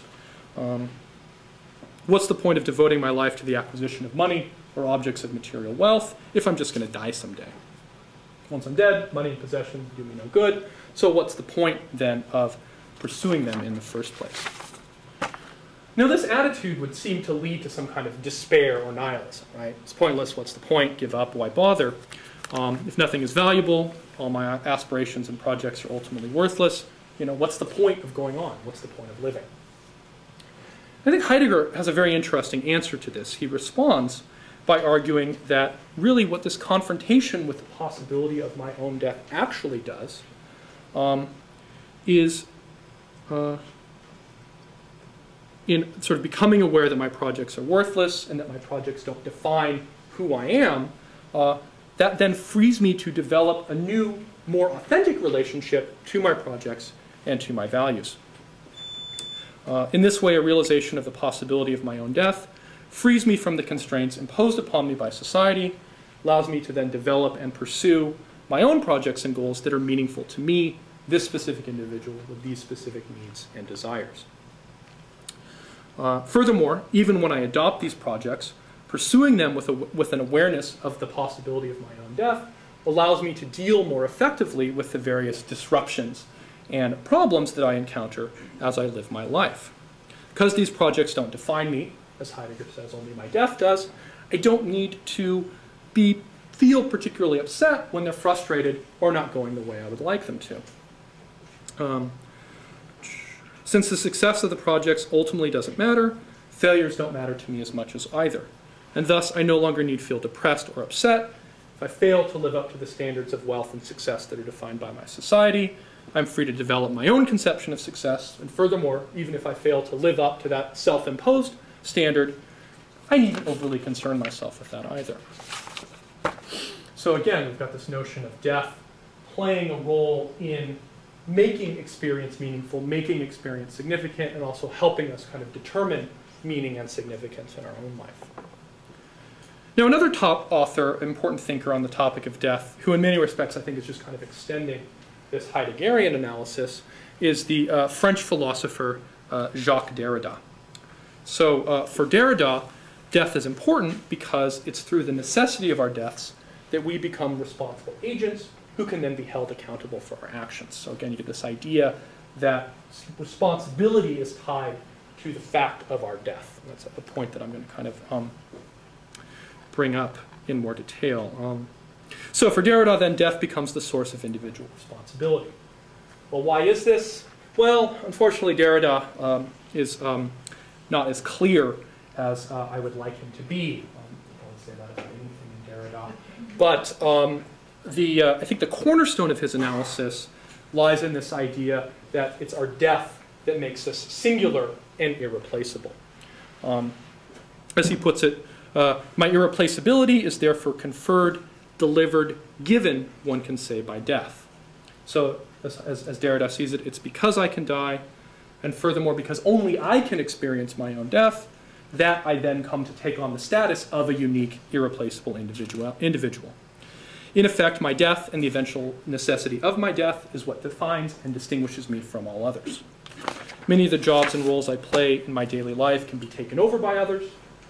What's the point of devoting my life to the acquisition of money or objects of material wealth if I'm just going to die someday? Once I'm dead, money and possessions do me no good. So what's the point then of pursuing them in the first place? Now, this attitude would seem to lead to some kind of despair or nihilism, right? It's pointless. What's the point? Give up. Why bother? If nothing is valuable, all my aspirations and projects are ultimately worthless. What's the point of going on? What's the point of living? I think Heidegger has a very interesting answer to this. He responds by arguing that really what this confrontation with the possibility of my own death actually does is in sort of becoming aware that my projects are worthless and that my projects don't define who I am, that then frees me to develop a new, more authentic relationship to my projects and to my values. In this way, a realization of the possibility of my own death frees me from the constraints imposed upon me by society, allows me to then develop and pursue my own projects and goals that are meaningful to me this specific individual with these specific needs and desires. Furthermore, even when I adopt these projects, pursuing them with an awareness of the possibility of my own death allows me to deal more effectively with the various disruptions and problems that I encounter as I live my life. Because these projects don't define me, as Heidegger says only my death does, I don't need to feel particularly upset when they're frustrated or not going the way I would like them to. Since the success of the projects ultimately doesn't matter, failures don't matter to me as much as either. And thus, I no longer need feel depressed or upset if I fail to live up to the standards of wealth and success that are defined by my society. I'm free to develop my own conception of success. And furthermore, even if I fail to live up to that self-imposed standard, I needn't overly concern myself with that either. So again, we've got this notion of death playing a role in making experience meaningful, making experience significant, and also helping us kind of determine meaning and significance in our own life. Now, another top author, important thinker on the topic of death, who in many respects I think is just kind of extending this Heideggerian analysis, is the French philosopher Jacques Derrida. So for Derrida, death is important because it's through the necessity of our deaths that we become responsible agents who can then be held accountable for our actions. So again, you get this idea that responsibility is tied to the fact of our death. And that's a point that I'm going to kind of bring up in more detail. So for Derrida, then, death becomes the source of individual responsibility. Well, why is this? Well, unfortunately, Derrida is not as clear as I would like him to be. I don't say that about anything in Derrida. But I think the cornerstone of his analysis lies in this idea that it's our death that makes us singular and irreplaceable. As he puts it, my irreplaceability is therefore conferred, delivered, given, one can say, by death. So as Derrida sees it, it's because I can die, and furthermore, because only I can experience my own death, that I then come to take on the status of a unique, irreplaceable individual. In effect, my death and the eventual necessity of my death is what defines and distinguishes me from all others. Many of the jobs and roles I play in my daily life can be taken over by others.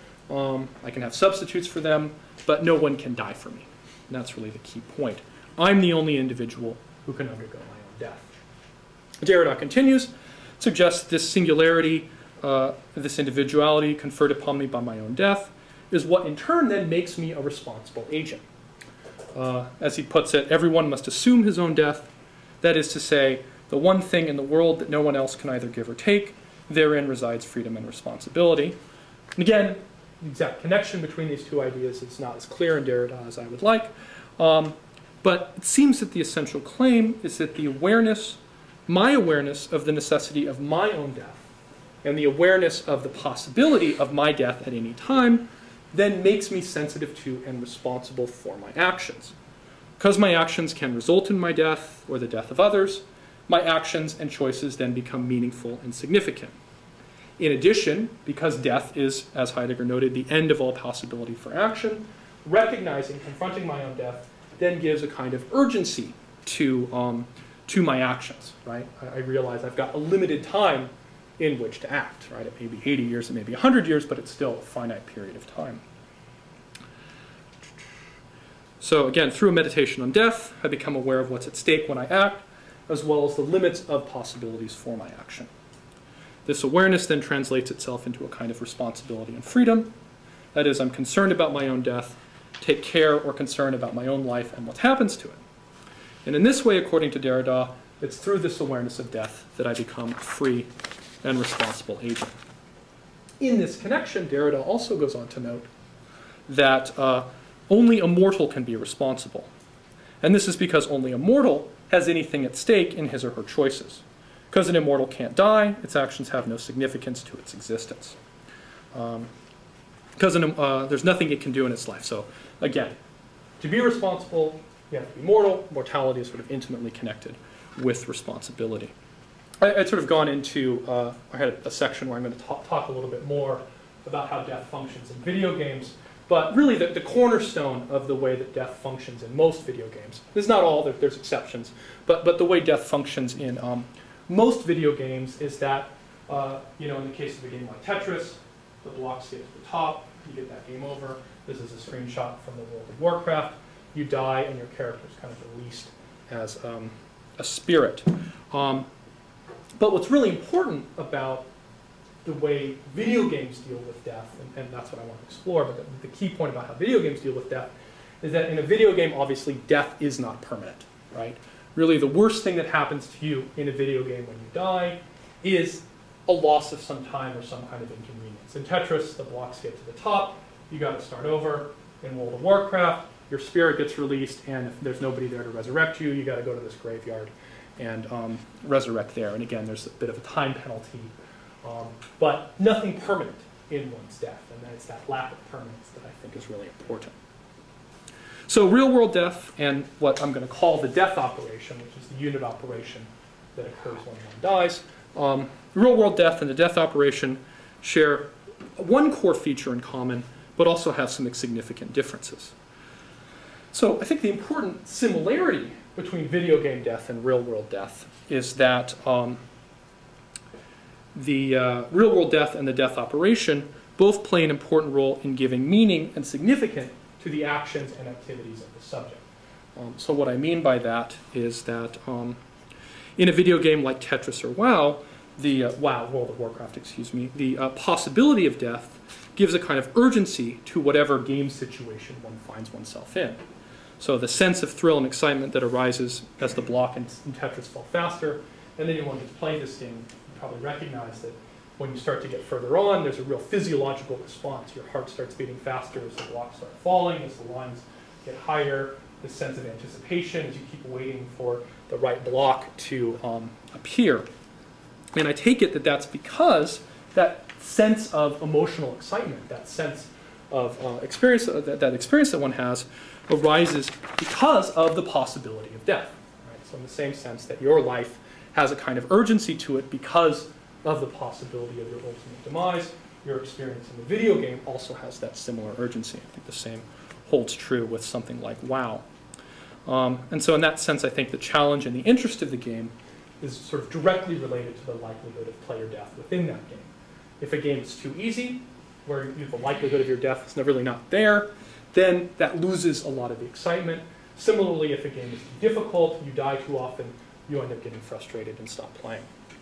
I can have substitutes for them, but no one can die for me. And that's really the key point. I'm the only individual who can undergo my own death. Derrida continues, suggests this singularity, this individuality conferred upon me by my own death, is what in turn then makes me a responsible agent. As he puts it, everyone must assume his own death. That is to say, the one thing in the world that no one else can either give or take, therein resides freedom and responsibility. And again, the exact connection between these two ideas is not as clear in Derrida as I would like. But it seems that the essential claim is that the awareness, my awareness of the necessity of my own death, and the awareness of the possibility of my death at any time, then makes me sensitive to and responsible for my actions. Because my actions can result in my death or the death of others, my actions and choices then become meaningful and significant. In addition, because death is, as Heidegger noted, the end of all possibility for action, recognizing, confronting my own death, then gives a kind of urgency to my actions, right? I realize I've got a limited time in which to act, right? It may be 80 years, it may be 100 years, but it's still a finite period of time. So again, through a meditation on death, I become aware of what's at stake when I act, as well as the limits of possibilities for my action. This awareness then translates itself into a kind of responsibility and freedom. That is, I'm concerned about my own death, take care or concern about my own life and what happens to it. And in this way, according to Derrida, it's through this awareness of death that I become a free and responsible agent. In this connection, Derrida also goes on to note that only a mortal can be responsible. And this is because only a mortal has anything at stake in his or her choices. Because an immortal can't die, its actions have no significance to its existence. Because there's nothing it can do in its life. So again, to be responsible, you have to be mortal. Mortality is sort of intimately connected with responsibility. I'd sort of gone into, I had a section where I'm going to talk a little bit more about how death functions in video games. But really, the cornerstone of the way that death functions in most video games, there's not all, there's exceptions, but the way death functions in most video games is that, in the case of a game like Tetris, the blocks get to the top, you get that game over. This is a screenshot from the World of Warcraft. You die, and your character is kind of released as a spirit. But what's really important about the way video games deal with death, and that's what I want to explore, but the key point about how video games deal with death is that in a video game, obviously, death is not permanent, right? Really, the worst thing that happens to you in a video game when you die is a loss of some time or some kind of inconvenience. In Tetris, the blocks get to the top, you got to start over. In World of Warcraft, your spirit gets released, and if there's nobody there to resurrect you, you got to go to this graveyard and resurrect there. And again, there's a bit of a time penalty, but nothing permanent in one's death, and then it's that lack of permanence that I think is really important. So real-world death and what I'm going to call the death operation, which is the unit operation that occurs when one dies. Real-world death and the death operation share one core feature in common, but also have some significant differences. So I think the important similarity between video game death and real-world death is that the real-world death and the death operation both play an important role in giving meaning and significance to the actions and activities of the subject. So what I mean by that is that in a video game like Tetris or WoW, World of Warcraft, excuse me, the possibility of death gives a kind of urgency to whatever game situation one finds oneself in. So the sense of thrill and excitement that arises as the block in Tetris fall faster, and anyone who's played this game probably recognize that when you start to get further on, there's a real physiological response. Your heart starts beating faster as the blocks start falling, as the lines get higher, the sense of anticipation as you keep waiting for the right block to appear. And I take it that that's because that sense of emotional excitement, that sense of experience, that experience that one has, arises because of the possibility of death. Right? So in the same sense that your life has a kind of urgency to it because of the possibility of your ultimate demise, your experience in the video game also has that similar urgency. I think the same holds true with something like WoW. And so in that sense, I think the challenge and the interest of the game is sort of directly related to the likelihood of player death within that game. If a game is too easy, where the likelihood of your death is really not there, then that loses a lot of the excitement. Similarly, if a game is too difficult, you die too often, you end up getting frustrated and stop playing.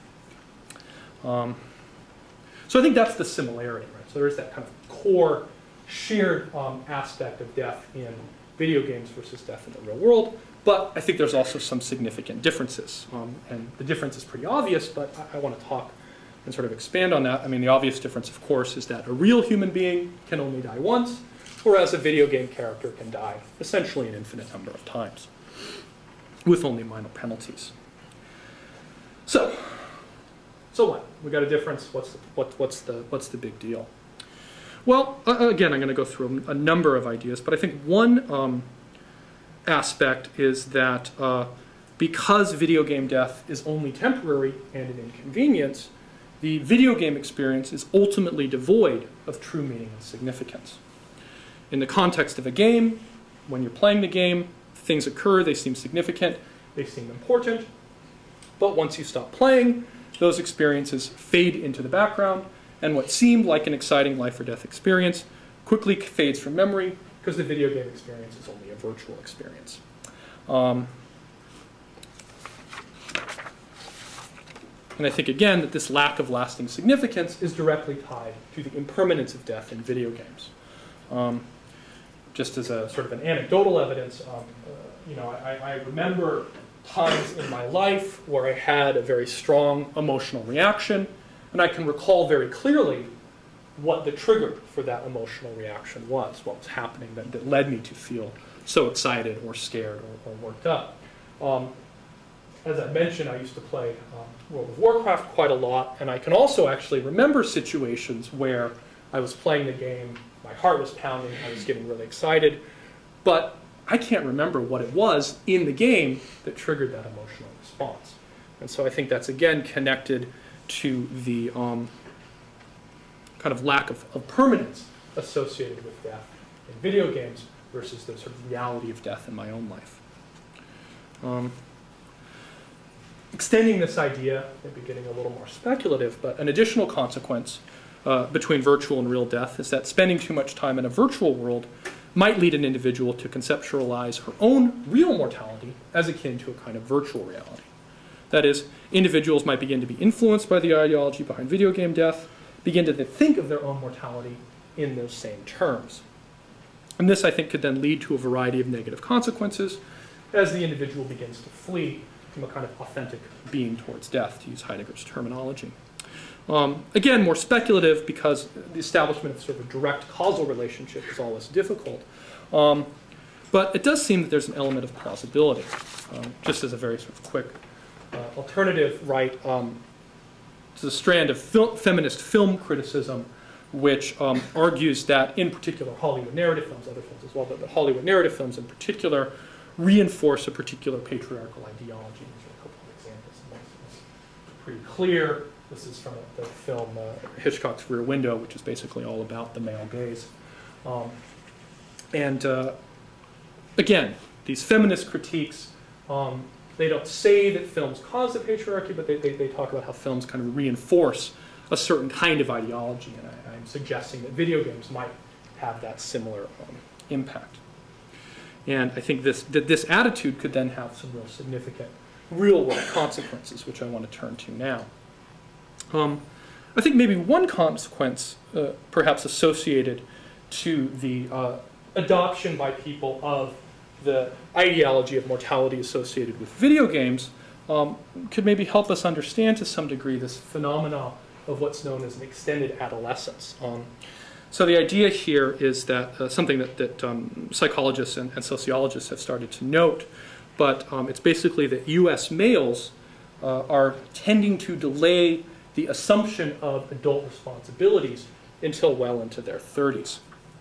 So I think that's the similarity, right? So there is that kind of core shared aspect of death in video games versus death in the real world. But I think there's also some significant differences. And the difference is pretty obvious, but I want to talk and sort of expand on that. I mean, the obvious difference, of course, is that a real human being can only die once, whereas a video game character can die essentially an infinite number of times, with only minor penalties. So what? We got a difference. What's the big deal? Well, again, I'm going to go through a number of ideas, but I think one aspect is that because video game death is only temporary and an inconvenience, the video game experience is ultimately devoid of true meaning and significance. In the context of a game, when you're playing the game, things occur, they seem significant, they seem important, but once you stop playing, those experiences fade into the background, and what seemed like an exciting life or death experience quickly fades from memory because the video game experience is only a virtual experience. And I think, again, that this lack of lasting significance is directly tied to the impermanence of death in video games. Just as a sort of an anecdotal evidence, I remember times in my life where I had a very strong emotional reaction, and I can recall very clearly what the trigger for that emotional reaction was, what was happening that led me to feel so excited or scared or worked up. As I mentioned, I used to play World of Warcraft quite a lot, and I can also actually remember situations where I was playing the game, my heart was pounding, I was getting really excited, but I can't remember what it was in the game that triggered that emotional response. And so I think that's, again, connected to the kind of lack of permanence associated with death in video games versus the sort of reality of death in my own life. Extending this idea, maybe getting a little more speculative, but an additional consequence between virtual and real death is that spending too much time in a virtual world might lead an individual to conceptualize her own real mortality as akin to a kind of virtual reality. That is, individuals might begin to be influenced by the ideology behind video game death, begin to think of their own mortality in those same terms. And this, I think, could then lead to a variety of negative consequences as the individual begins to flee from a kind of authentic being towards death, to use Heidegger's terminology. Again, more speculative because the establishment of sort of a direct causal relationship is always difficult. But it does seem that there's an element of plausibility. Just as a very sort of quick alternative, right, to the strand of feminist film criticism, which argues that, in particular, Hollywood narrative films, other films as well, but Hollywood narrative films in particular, reinforce a particular patriarchal ideology. These are a couple of examples. It's pretty clear. This is from the film Hitchcock's Rear Window, which is basically all about the male gaze. Again, these feminist critiques, they don't say that films cause the patriarchy, but they talk about how films kind of reinforce a certain kind of ideology, and I'm suggesting that video games might have that similar impact. And I think this attitude could then have some real significant real-world consequences, which I want to turn to now. I think maybe one consequence, perhaps associated to the adoption by people of the ideology of mortality associated with video games, could maybe help us understand to some degree this phenomena of what's known as an extended adolescence. So the idea here is that something that psychologists and sociologists have started to note, but it's basically that US males are tending to delay the assumption of adult responsibilities until well into their 30s.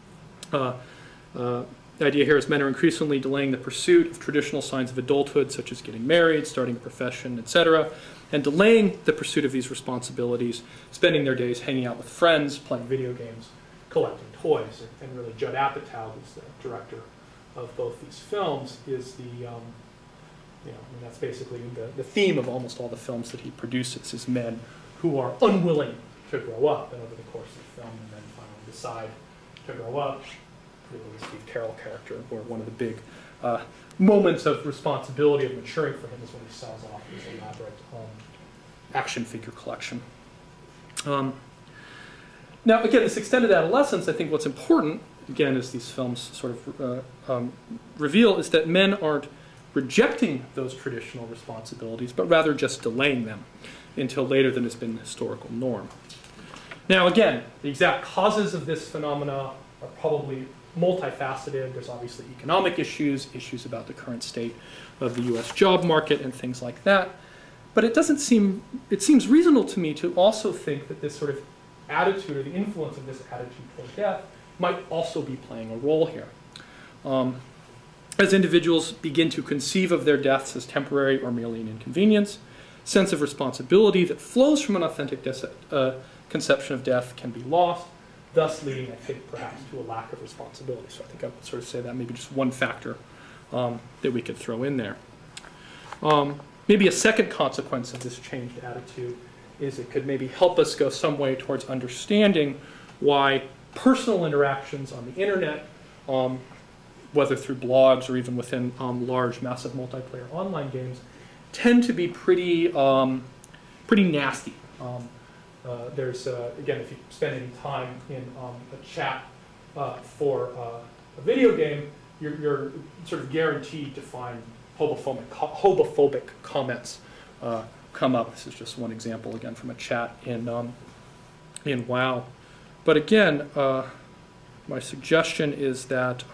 The idea here is men are increasingly delaying the pursuit of traditional signs of adulthood, such as getting married, starting a profession, etc., and delaying the pursuit of these responsibilities, spending their days hanging out with friends, playing video games, collecting toys. And really, Judd Apatow, who's the director of both these films, is the, that's basically the theme of almost all the films that he produces, is men who are unwilling to grow up, and over the course of the film, and then finally decide to grow up. Really, the Steve Carell character, where one of the big moments of responsibility of maturing for him is when he sells off his elaborate action figure collection. Now, again, this extended adolescence, I think what's important, again, as these films sort of reveal, is that men aren't rejecting those traditional responsibilities, but rather just delaying them until later than has been the historical norm. Now, again, the exact causes of this phenomena are probably multifaceted. There's obviously economic issues, issues about the current state of the US job market and things like that. But it seems reasonable to me to also think that this sort of attitude, or the influence of this attitude toward death, might also be playing a role here. As individuals begin to conceive of their deaths as temporary or merely an inconvenience, sense of responsibility that flows from an authentic conception of death can be lost, thus leading, I think, perhaps to a lack of responsibility. So I think I would sort of say that maybe just one factor that we could throw in there. Maybe a second consequence of this changed attitude is it could maybe help us go some way towards understanding why personal interactions on the internet, whether through blogs or even within large, massive multiplayer online games, tend to be pretty nasty. There's, again, if you spend any time in a chat for a video game, you're sort of guaranteed to find homophobic comments come up. This is just one example, again, from a chat in WoW. But again, my suggestion is that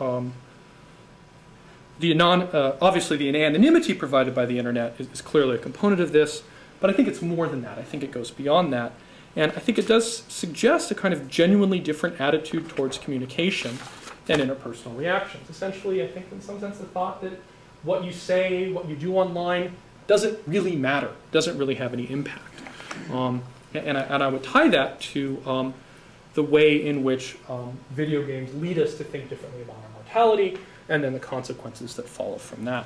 obviously the anonymity provided by the internet is clearly a component of this, but I think it's more than that. I think it goes beyond that. And I think it does suggest a kind of genuinely different attitude towards communication and interpersonal reactions. Essentially, I think in some sense the thought that what you say, what you do online, doesn't really matter, doesn't really have any impact. And I would tie that to the way in which video games lead us to think differently about our mortality, and then the consequences that follow from that.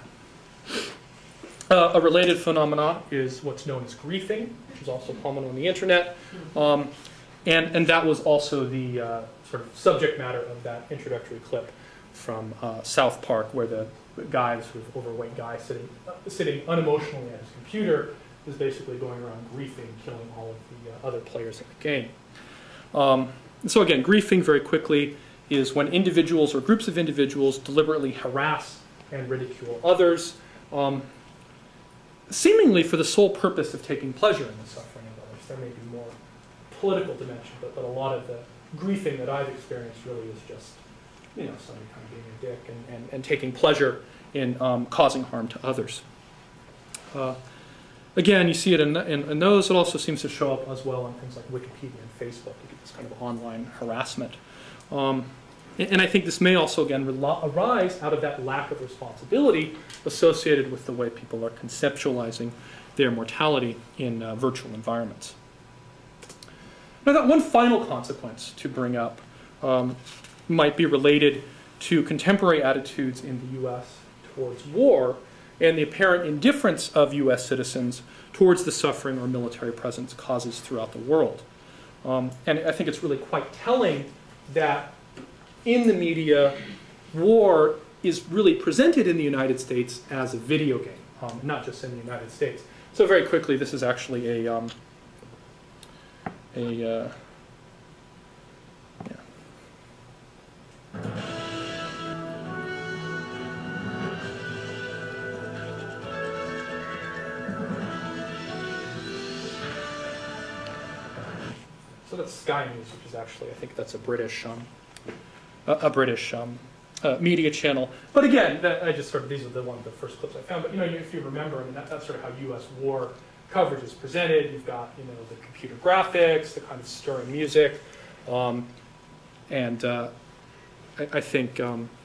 A related phenomenon is what's known as griefing, which is also common on the internet. And that was also the sort of subject matter of that introductory clip from South Park, where the guy, the sort of overweight guy sitting unemotionally at his computer, is basically going around griefing, killing all of the other players in the game. So again, griefing, very quickly, is when individuals or groups of individuals deliberately harass and ridicule others, seemingly for the sole purpose of taking pleasure in the suffering of others. There may be more political dimension, but a lot of the griefing that I've experienced really is just, you know, somebody kind of being a dick and taking pleasure in causing harm to others. Again, you see it in those. It also seems to show up as well on things like Wikipedia and Facebook. You get this kind of online harassment. And I think this may also, again, arise out of that lack of responsibility associated with the way people are conceptualizing their mortality in virtual environments. Now, that one final consequence to bring up might be related to contemporary attitudes in the U.S. towards war and the apparent indifference of U.S. citizens towards the suffering or military presence causes throughout the world. And I think it's really quite telling that in the media, war is really presented in the United States as a video game, not just in the United States. So very quickly, this is actually so that's Sky News, which is actually, I think that's a British media channel. But again, I just sort of, these are the first clips I found. But you know, if you remember, I mean, that's sort of how U.S. war coverage is presented. You've got, you know, the computer graphics, the kind of stirring music, I think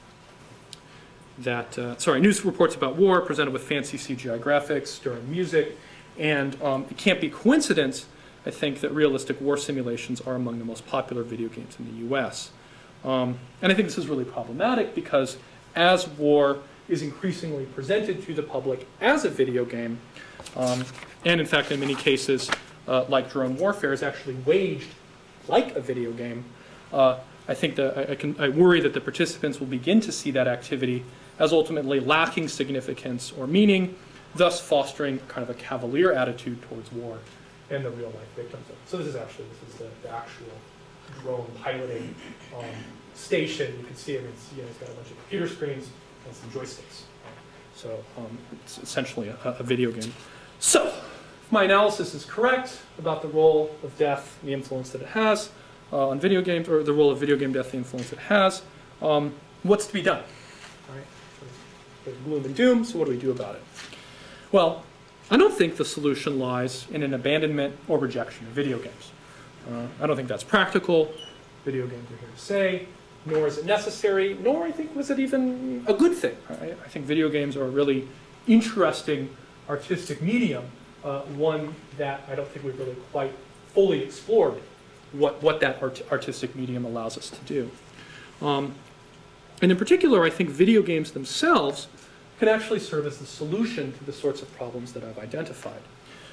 news reports about war presented with fancy CGI graphics, stirring music, and it can't be coincidence, I think, that realistic war simulations are among the most popular video games in the U.S. And I think this is really problematic because as war is increasingly presented to the public as a video game, and in fact in many cases, like drone warfare, is actually waged like a video game, I think that I worry that the participants will begin to see that activity as ultimately lacking significance or meaning, thus fostering kind of a cavalier attitude towards war and the real-life victims of it. So this is the actual drone piloting station. You can see, I mean, it's got a bunch of computer screens and some joysticks. So it's essentially a video game. So if my analysis is correct about the role of death, the influence that it has on video games, or the role of video game death, the influence it has, what's to be done? All right? There's gloom and doom, so what do we do about it? Well, I don't think the solution lies in an abandonment or rejection of video games. I don't think that's practical. Video games are here to stay, nor is it necessary, nor I think was it even a good thing. Right? I think video games are a really interesting artistic medium, one that I don't think we've really quite fully explored what that artistic medium allows us to do. And in particular, I think video games themselves can actually serve as the solution to the sorts of problems that I've identified.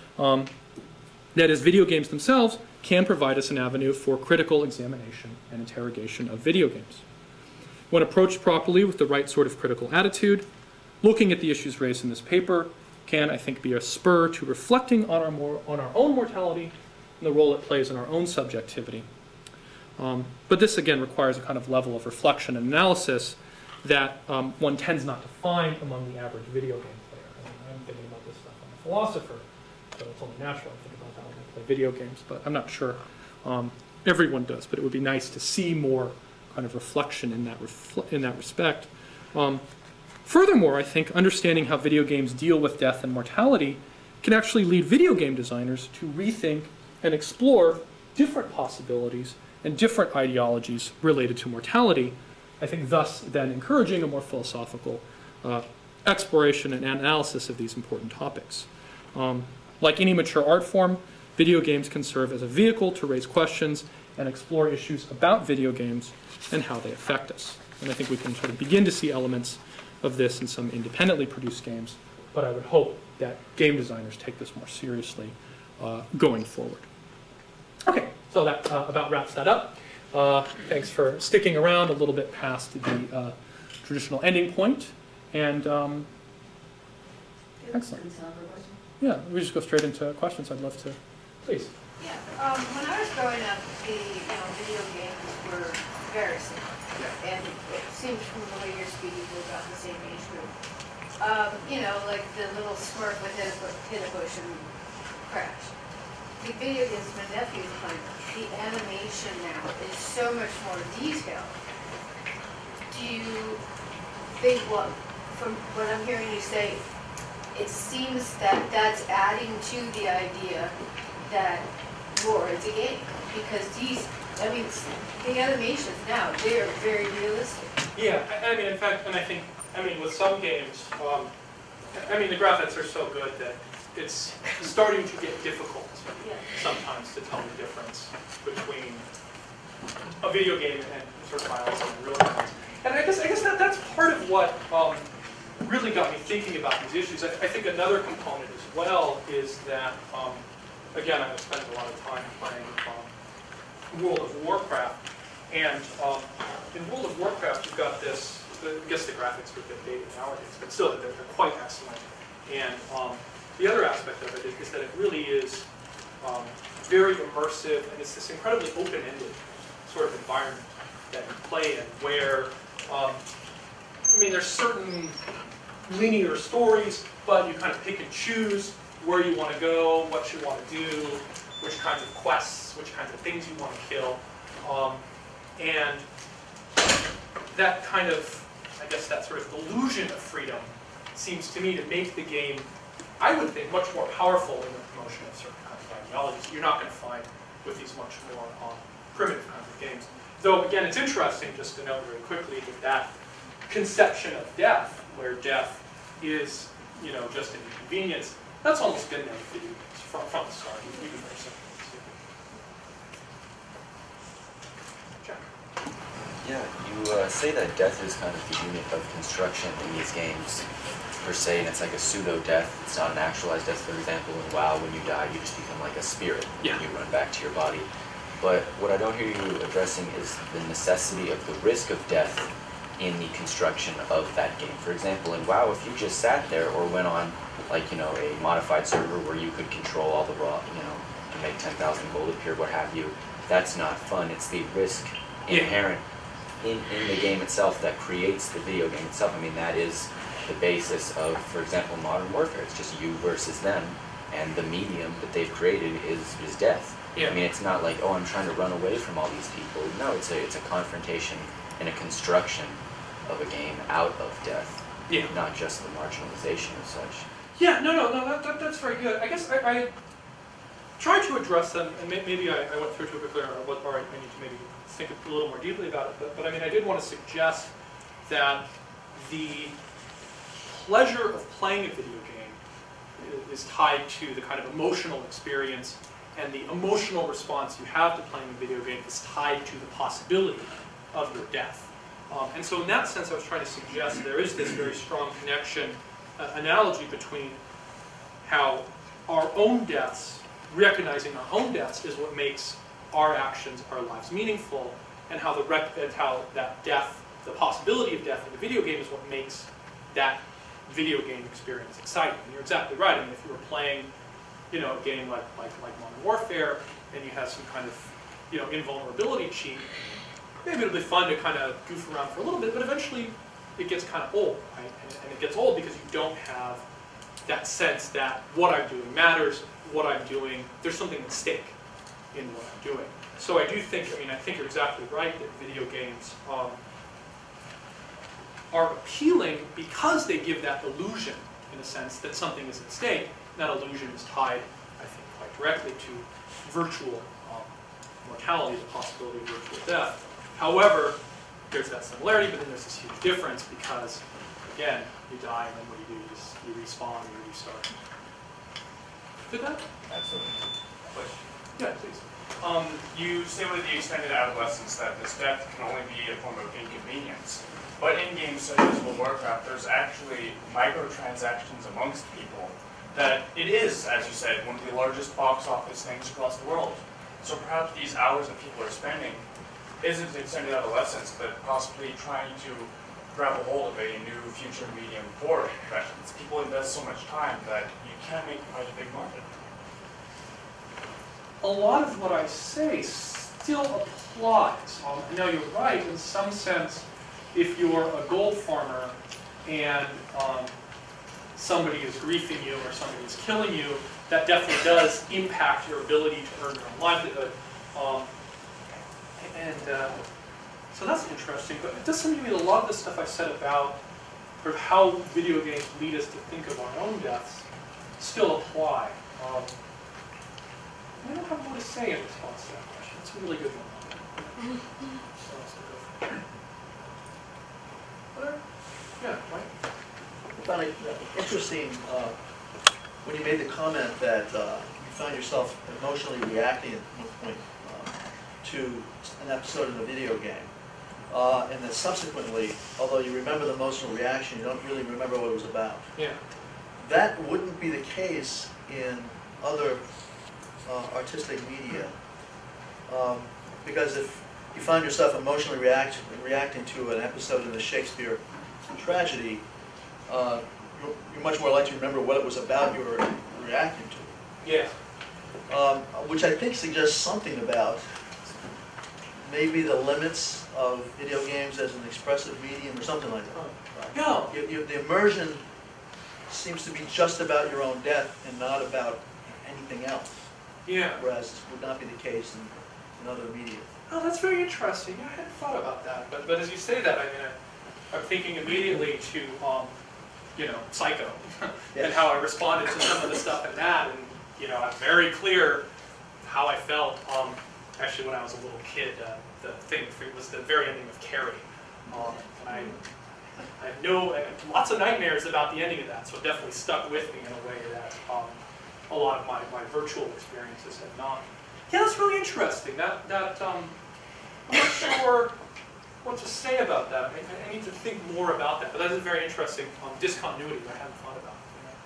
That is, video games themselves can provide us an avenue for critical examination and interrogation of video games. When approached properly with the right sort of critical attitude, looking at the issues raised in this paper can, I think, be a spur to reflecting on our own mortality and the role it plays in our own subjectivity. But this, again, requires a kind of level of reflection and analysis that one tends not to find among the average video game player. I mean, I'm thinking about this stuff. I'm a philosopher, so it's only natural I think about that when I play video games, but I'm not sure everyone does. But it would be nice to see more kind of reflection in that respect. Furthermore, I think understanding how video games deal with death and mortality can actually lead video game designers to rethink and explore different possibilities and different ideologies related to mortality, I think thus then encouraging a more philosophical exploration and analysis of these important topics. Like any mature art form, video games can serve as a vehicle to raise questions and explore issues about video games and how they affect us. And I think we can sort of begin to see elements of this in some independently produced games, but I would hope that game designers take this more seriously going forward. Okay, so that about wraps that up. Thanks for sticking around a little bit past the traditional ending point. And excellent. Yeah, we just go straight into questions. I'd love to. Please. Yeah, when I was growing up, video games were very similar. Yeah. And it seems from the way you're speaking, we're about the same age group. Like the little smurf would hit a bush and crash. The video games my nephew's playing, the animation now is so much more detailed. Do you think, from what I'm hearing you say, it seems that that's adding to the idea that war is a game? Because the animations now, they are very realistic. Yeah, in fact, and I think, with some games, the graphics are so good that it's starting to get difficult sometimes to tell the difference between a video game and sort of violence and real violence. And I guess that's part of what really got me thinking about these issues. I think another component as well is that, again, I've spent a lot of time playing World of Warcraft, and in World of Warcraft you've got this, I guess the graphics are a bit dated nowadays, but still they're quite excellent. And the other aspect of it is that it really is very immersive, and it's this incredibly open-ended sort of environment that you play in, where, there's certain linear stories, but you kind of pick and choose where you want to go, what you want to do, which kinds of quests, which kinds of things you want to kill. And that kind of, I guess that sort of illusion of freedom seems to me to make the game, I would think, much more powerful in the promotion of certain kinds of ideologies you're not going to find with these much more primitive kinds of games. Though, again, it's interesting just to note very quickly that conception of death, where death is, just an inconvenience, that's almost been there in video games from the start, even very simple. Jack. Yeah, you say that death is kind of the unit of construction in these games, per se, and it's like a pseudo-death. It's not an actualized death. For example, in WoW, when you die, you just become like a spirit, and you run back to your body. But what I don't hear you addressing is the necessity of the risk of death in the construction of that game. For example, in WoW, if you just sat there or went on, a modified server where you could control all the raw, to make 10,000 gold appear, what have you, that's not fun. It's the risk inherent in the game itself that creates the video game itself. That is the basis of, for example, Modern Warfare. It's just you versus them, and the medium that they've created is death. Yeah. It's not like, oh, I'm trying to run away from all these people. No, it's a confrontation and a construction of a game out of death. Yeah. Not just the marginalization of such. Yeah, no, that's very good. I guess I tried to address them, and maybe I went through too quickly, or I need to maybe think a little more deeply about it. But I did want to suggest that the pleasure of playing a video game is tied to the kind of emotional experience, and the emotional response you have to playing a video game is tied to the possibility of your death. And so in that sense, I was trying to suggest there is this very strong connection, analogy between how our own deaths, recognizing our own deaths, is what makes our actions, our lives meaningful, and how that death, the possibility of death in the video game, is what makes that video game experience exciting. And you're exactly right. If you were playing, a game like Modern Warfare, and you have some kind of, invulnerability cheat, maybe it'll be fun to kind of goof around for a little bit, but eventually it gets kind of old, right? And it gets old because you don't have that sense that what I'm doing matters, what I'm doing, there's something at stake in what I'm doing. So I do think, I think you're exactly right that video games are appealing because they give that illusion, in a sense, that something is at stake. And that illusion is tied, I think, quite directly to virtual mortality, the possibility of virtual death. However, there's that similarity, but then there's this huge difference because, again, you die, and then what do? You respawn, and you restart. Did that? Absolutely. Question. Yeah, please. You say with the extended adolescence that this death can only be a form of inconvenience. But in games such as World of Warcraft, there's actually microtransactions amongst people that it is, as you said, one of the largest box office things across the world. So perhaps these hours that people are spending isn't extended adolescence, but possibly trying to grab a hold of a new future medium for professions. People invest so much time that you can make quite a big market. A lot of what I say still applies. Now you're right, in some sense, if you're a gold farmer and somebody is griefing you or somebody is killing you, that definitely does impact your ability to earn your own livelihood. So that's interesting, but it does seem to me that a lot of the stuff I said about sort of how video games lead us to think of our own deaths still apply. I don't have more to say in response to that question. It's a really good one. Yeah, Mike? I found it interesting when you made the comment that you found yourself emotionally reacting at one point to an episode in a video game. And that subsequently, although you remember the emotional reaction, you don't really remember what it was about. Yeah. That wouldn't be the case in other artistic media. Because if you find yourself emotionally reacting to an episode in a Shakespeare tragedy, you're much more likely to remember what it was about you were reacting to. Yeah. Which I think suggests something about maybe the limits of video games as an expressive medium or something like that. No. The immersion seems to be just about your own death and not about anything else. Yeah. Whereas this would not be the case in other media. Oh, that's very interesting. Yeah, I hadn't thought about that. But as you say that, I mean, I'm thinking immediately to, Psycho, Yes. and how I responded to some of the stuff in that, and I'm very clear how I felt. Actually, when I was a little kid, the thing was the very ending of Carrie, and I had lots of nightmares about the ending of that, so it definitely stuck with me in a way that a lot of my virtual experiences have not. Yeah, that's really interesting. That I'm not sure what to say about that. I need to think more about that. But that is a very interesting discontinuity that I hadn't thought about.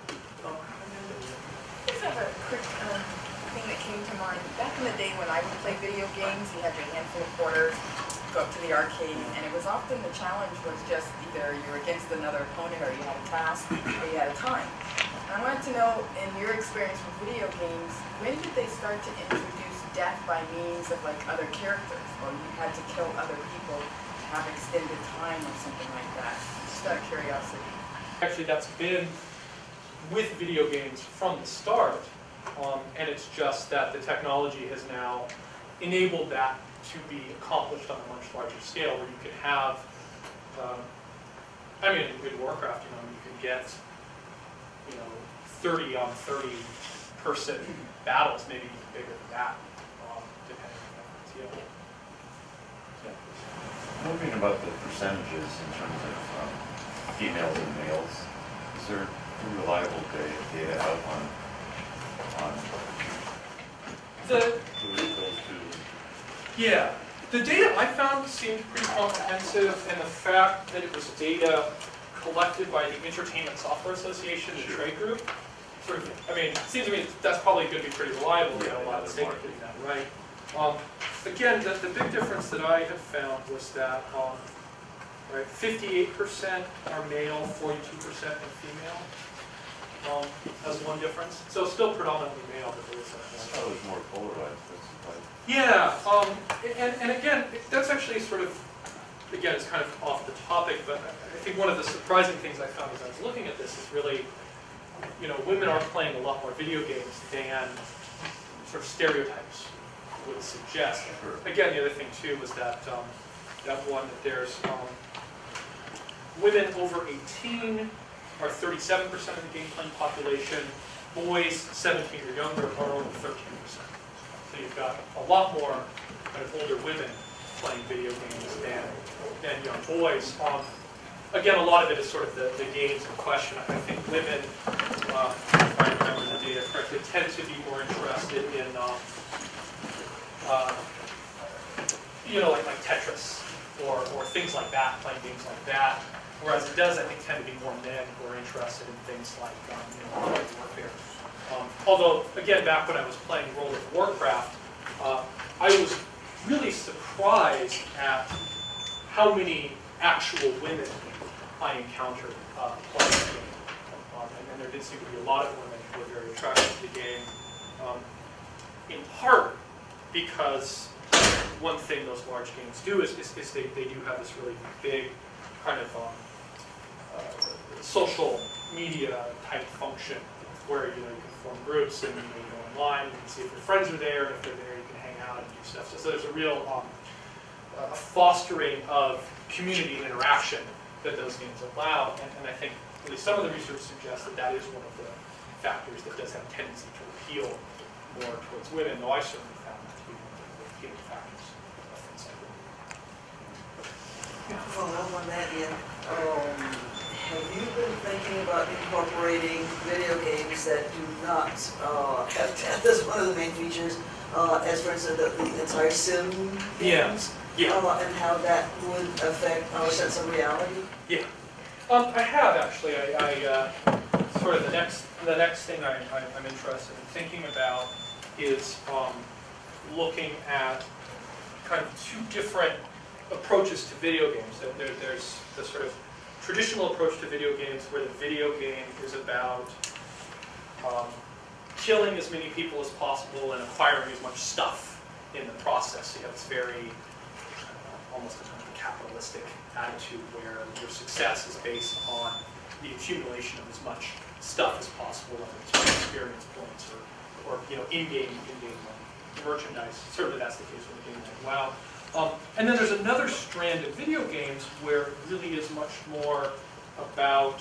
I just have a quick thing that came to mind. Back in the day when I would play video games, you had your handful of quarters, go up to the arcade, and it was often the challenge was just either you were against another opponent or you had a task or you had a time. And I wanted to know, in your experience with video games, when did they start to introduce death by means of like other characters, or you had to kill other people to have extended time or something like that? Just out of curiosity. Actually, that's been with video games from the start, and it's just that the technology has now enabled that to be accomplished on a much larger scale, where you can have, in Warcraft, you can get, 30 on 30 person battles, maybe even bigger than that, depending on the I'm wondering about the percentages in terms of females and males. Is there reliable data out on who those two? Yeah, the data I found seemed pretty comprehensive, and the fact that it was data collected by the Entertainment Software Association, the trade group, it seems to me that's probably going to be pretty reliable. We got a lot of data getting that right. Again, the big difference that I have found was that 58% are male, 42% are female. As one difference. So still predominantly male, but there is I thought it was more polarized. Yeah, and again, that's actually sort of, again, it's kind of off the topic, but I think one of the surprising things I found as I was looking at this is really, women are playing a lot more video games than sort of stereotypes would suggest. Again, the other thing too was that that there's women over 18 are 37% of the game playing population. Boys 17 or younger are only 13%. So you've got a lot more kind of older women playing video games than young boys. Again, a lot of it is sort of the games in question. I think women, if I remember data correctly, tend to be more interested in, like Tetris or things like that, playing games like that. Whereas it does, I think, tend to be more men who are interested in things like World Warfare. Although, again, back when I was playing World of Warcraft, I was really surprised at how many actual women I encountered playing the game. And there did seem to be a lot of women who were very attracted to the game, in part because one thing those large games do is they do have this really big kind of social media type function where you can form groups and you go online, you can see if your friends are there, and if they're there you can hang out and do stuff. So there's a real a fostering of community interaction that those games allow, and I think at least some of the research suggests that that is one of the factors that does have a tendency to appeal more towards women, though I certainly found that to be one of the appealing factors of things like that. Follow up on that, Ian. Have you been thinking about incorporating video games that do not have death as one of the main features, as for instance the entire sim games? Yeah. And how that would affect our sense of reality? Yeah. I have actually. I sort of the next thing I'm interested in thinking about is looking at kind of two different approaches to video games. There's the sort of traditional approach to video games where the video game is about killing as many people as possible and acquiring as much stuff in the process. So you have this very almost a kind of capitalistic attitude where your success is based on the accumulation of as much stuff as possible, whether it's experience points or in-game merchandise. Certainly that's the case with a game like WoW. And then there's another strand of video games where it really is much more about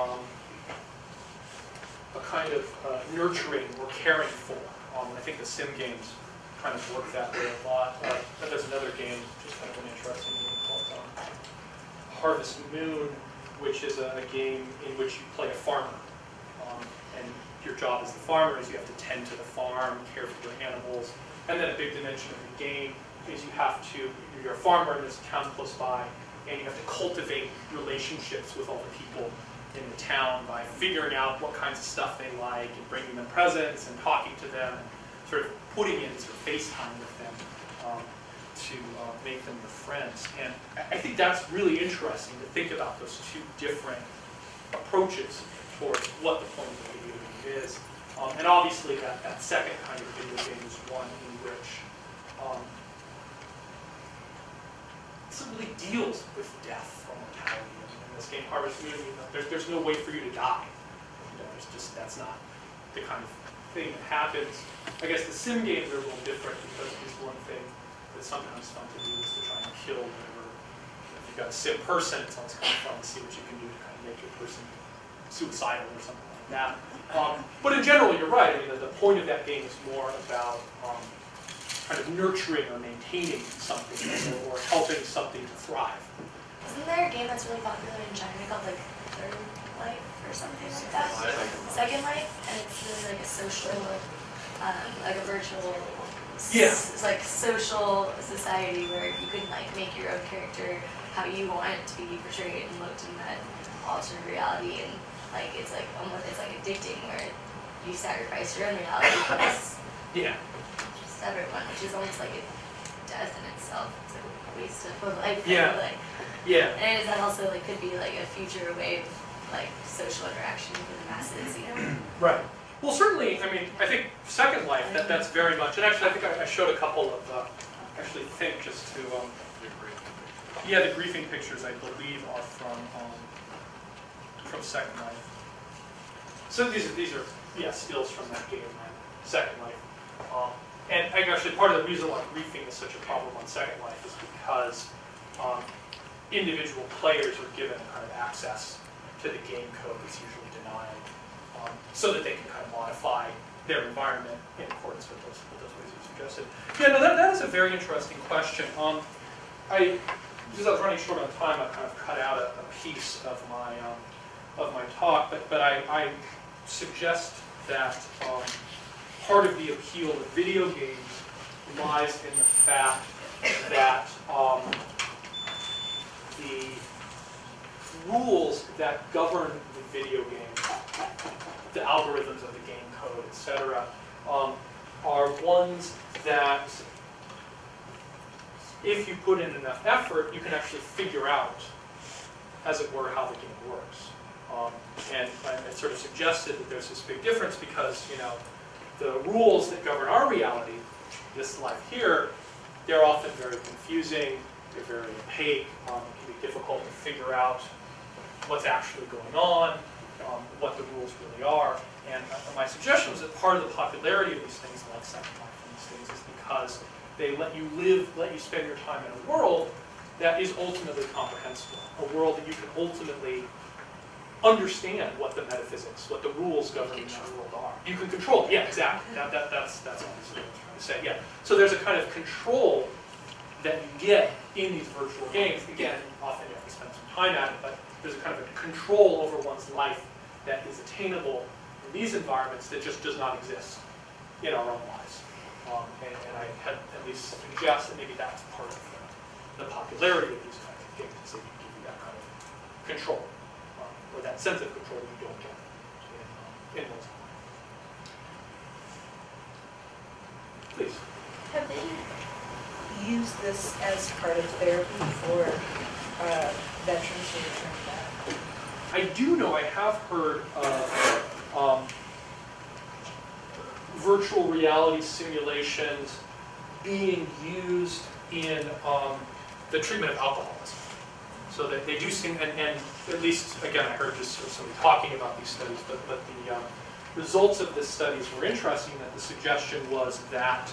a kind of nurturing or caring for. I think the sim games kind of work that way a lot. But there's another game, which is kind of an interesting game called Harvest Moon, which is a game in which you play a farmer. And your job as the farmer is you have to tend to the farm, care for your animals. And then a big dimension of the game is you're a farmer in this town close by, and you have to cultivate relationships with all the people in the town by figuring out what kinds of stuff they like and bringing them presents and talking to them and sort of putting in sort of FaceTime with them to make them your friends. And I think that's really interesting to think about those two different approaches towards what the point of the video game is. And obviously that second kind of video game is one in which it really deals with death or mortality. In this game, Harvest Moon, there's no way for you to die. That's not the kind of thing that happens. I guess the sim games are a little different because at least one thing that's sometimes fun to do is to try and kill whatever. If you've got a sim person, it's always kind of fun to see what you can do to kind of make your person suicidal or something like that. But in general, you're right. I mean, the point of that game is more about kind of nurturing or maintaining something or helping something to thrive. Isn't there a game that's really popular in China called like Third Life or something like that? Second Life, and it's really like a social, like a virtual, it's like social society where you can like make your own character how you want it to be portrayed and looked in that alternate reality, and like it's like almost addicting where you sacrifice your own reality for this everyone, which is almost like a death in itself. It's like a waste of life. And that also like could be like a future way of like social interaction with the masses, Right. Well, certainly. I mean, I think Second Life. That's very much. And actually, I think I showed a couple of. Just to. The griefing pictures I believe are from Second Life. So these are stills from that game, Second Life. And actually, part of the reason why griefing is such a problem on Second Life is because individual players are given kind of access to the game code that's usually denied, so that they can kind of modify their environment in accordance with those ways you suggested. Yeah, no, that is a very interesting question. Because I was running short on time, I kind of cut out a piece of my talk, but I suggest that part of the appeal of video games lies in the fact that the rules that govern the video game, the algorithms of the game code, etc., are ones that, if you put in enough effort, you can actually figure out, as it were, how the game works. And I sort of suggested that there's this big difference because, you know, the rules that govern our reality, this life here, they're often very confusing, they're very opaque, it can be difficult to figure out what's actually going on, what the rules really are. And my suggestion was that part of the popularity of these things, like Second Life and these things, is because they let you live, let you spend your time in a world that is ultimately comprehensible, a world that you can ultimately understand what the metaphysics, what the rules governing that world are. You can control it. Yeah, exactly. That's obviously what I'm trying to say. Yeah. So there's a kind of control that you get in these virtual games. Again, often you have to spend some time at it, but there's a kind of a control over one's life that is attainable in these environments that just does not exist in our own lives. And I had at least suggest that maybe that's part of the popularity of these kinds of games, is that you give you that kind of control, or that sense of control that you don't get in those. Please. Have they used this as part of therapy for veterans who return back? I do know, I have heard of virtual reality simulations being used in the treatment of alcoholism. So that they do seem, and at least, again, I heard just somebody talking about these studies, but the results of the studies were interesting, that the suggestion was that,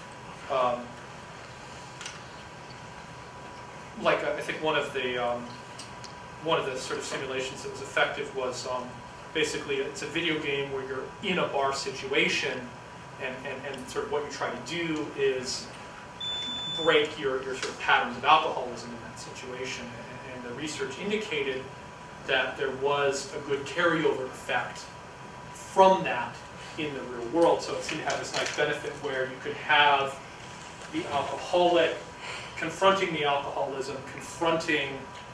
like I think one of the sort of simulations that was effective was basically it's a video game where you're in a bar situation, and sort of what you try to do is break your sort of patterns of alcoholism in that situation. And the research indicated that there was a good carryover effect from that in the real world. So it seemed to have this nice benefit where you could have the alcoholic confronting the alcoholism, confronting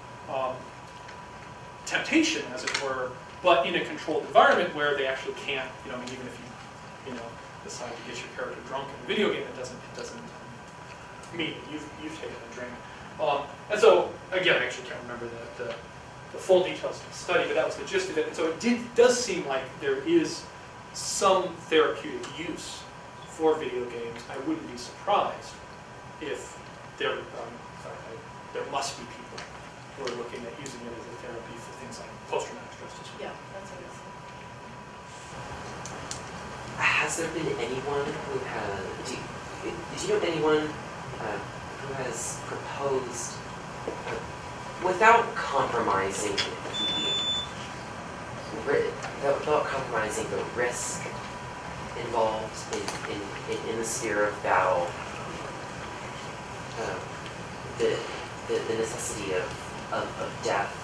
temptation, as it were, but in a controlled environment where they actually can't, I mean, even if you decide to get your character drunk in a video game, it doesn't mean you've taken a drink. And so, again, I actually can't remember the full details of the study, but that was the gist of it. And so it does seem like there is some therapeutic use for video games. I wouldn't be surprised if there must be people who are looking at using it as a therapy for things like post-traumatic stress disorder. Yeah, that's what it is. Has there been anyone who has, do you know anyone who has proposed, without compromising the risk involved in the sphere of battle, the necessity of death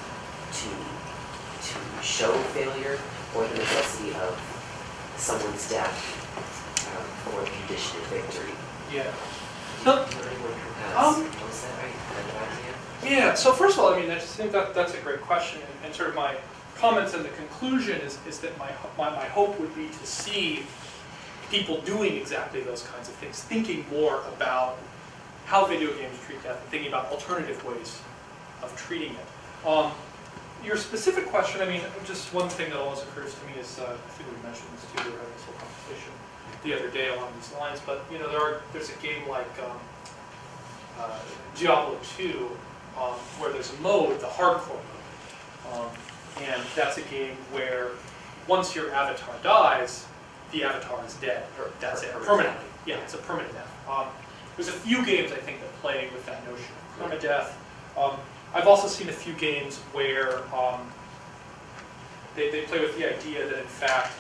to show failure, or the necessity of someone's death for the condition of victory? Yeah. Anyone who has proposed that kind of idea? Yeah, so first of all, I mean, I just think that's a great question, and sort of my comments in the conclusion is that my hope would be to see people doing exactly those kinds of things, thinking more about how video games treat death, and thinking about alternative ways of treating it. Your specific question, I mean, just one thing that always occurs to me is, I think we mentioned this too, we were having this whole conversation the other day along these lines, but there's a game like Diablo 2, where there's a mode, the hardcore mode, and that's a game where once your avatar dies, the avatar is dead. That's it, permanently. Yeah, it's a permanent death. There's a few games, I think, that play with that notion of permadeath. I've also seen a few games where they play with the idea that, in fact,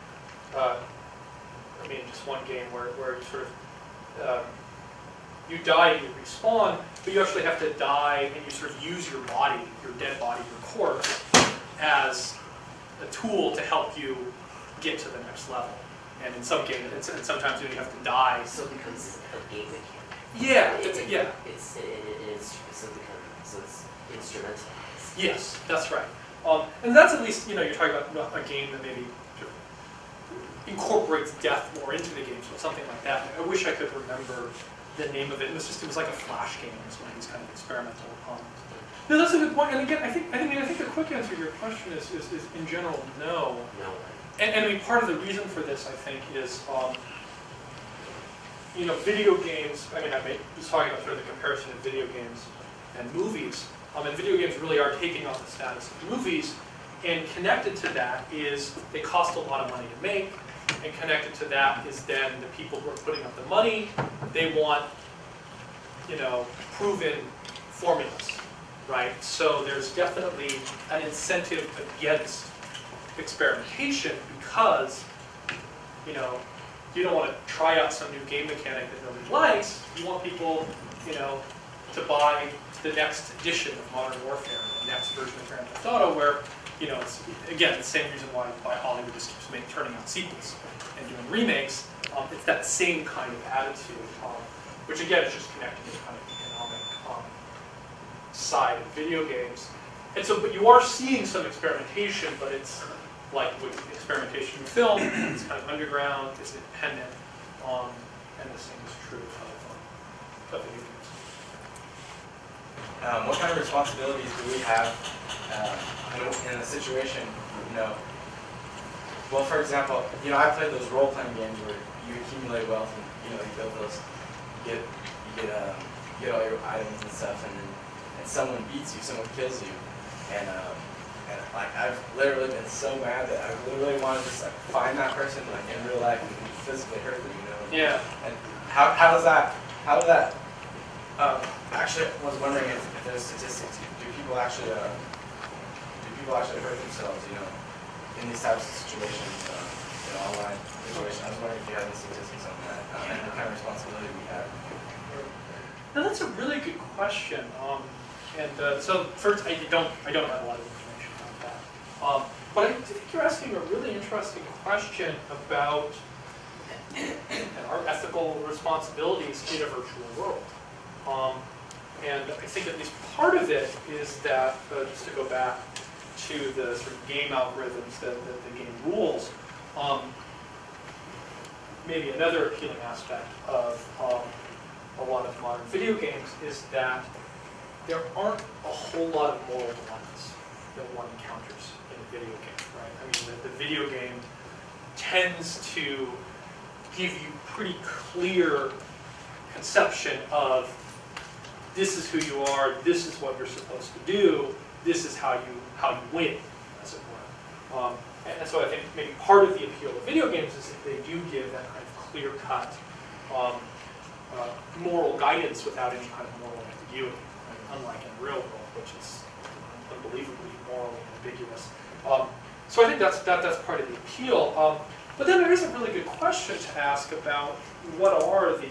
I mean, just one game where you sort of, you die and you respawn, but you actually have to die and you sort of use your body, your dead body, your corpse, as a tool to help you get to the next level. And in some cases, and sometimes you have to die. So it becomes a game mechanic. Yeah, It's instrumentalized. Yes, that's right. And that's at least, you're talking about a game that maybe sort of incorporates death more into the game, so something like that. I wish I could remember the name of it. It was like a Flash game. It was one of these kind of experimental. No, that's a good point. And again, I think the quick answer to your question is in general no. No. And I mean, part of the reason for this, I think, is video games. I mean, I was talking about sort of the comparison of video games and movies. And video games really are taking on the status of movies. And connected to that is they cost a lot of money to make. And connected to that is then the people who are putting up the money, they want, proven formulas, right? So there's definitely an incentive against experimentation because, you don't want to try out some new game mechanic that nobody likes. You want people, to buy the next edition of Modern Warfare, the next version of Grand Theft Auto, where it's, again, the same reason why Hollywood just keeps turning out sequels and doing remakes. It's that same kind of attitude, which again is just connected to the kind of economic side of video games. And so, but you are seeing some experimentation, but it's like with experimentation in film, it's kind of underground, it's independent, and the same is true of video games. What kind of responsibilities do we have in a situation, well, for example, I played those role-playing games where you accumulate wealth and, you build those, you get all your items and stuff, and someone beats you, someone kills you, and like, I've literally been so mad that I really wanted to just find that person in real life and physically hurt them, Yeah. And how does that, actually, I was wondering if there's statistics. Do people actually hurt themselves, in these types of situations, online situations? I was wondering if you have any statistics on that, and what kind of responsibility we have. Now that's a really good question. So first, I don't have a lot of information on that. But I think you're asking a really interesting question about our ethical responsibilities in a virtual world. And I think at least part of it is that, just to go back to the sort of game algorithms, the game rules, maybe another appealing aspect of a lot of modern video games is that there aren't a whole lot of moral dilemmas that one encounters in a video game, right? I mean, the video game tends to give you pretty clear conception of this is who you are, this is what you're supposed to do, this is how you win, as it were. And so I think maybe part of the appeal of video games is that they do give that kind of clear-cut moral guidance without any kind of moral ambiguity, right? Unlike in the real world, which is unbelievably morally ambiguous. So I think that's part of the appeal. But then there is a really good question to ask about what are the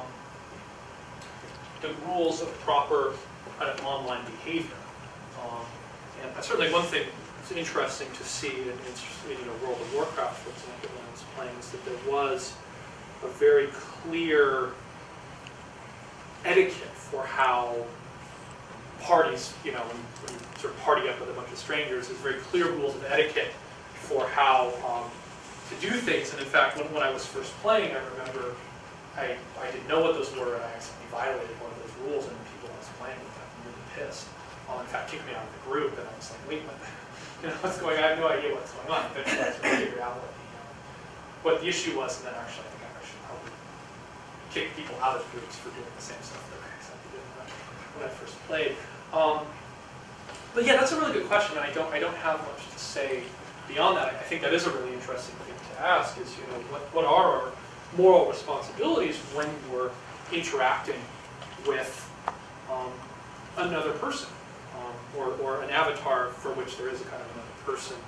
rules of proper kind of online behavior. And certainly one thing that's interesting to see in World of Warcraft, for example, when I was playing, is that there was a very clear etiquette for how parties, when you sort of party up with a bunch of strangers, there's very clear rules of etiquette for how to do things. And in fact, when I was first playing, I remember I didn't know what those were, and I accidentally violated one of those rules, and the people I was playing with got really pissed. In fact, kicked me out of the group, and I was like, wait, what's going on? I have no idea what's going on. But I tried to figure out what the issue was, and then actually I think I should probably kick people out of groups for doing the same stuff that I accidentally did when I first played. But yeah, that's a really good question, and I don't have much to say beyond that. I think that is a really interesting thing to ask, is what are our moral responsibilities when we're interacting with another person, or an avatar for which there is a kind of another person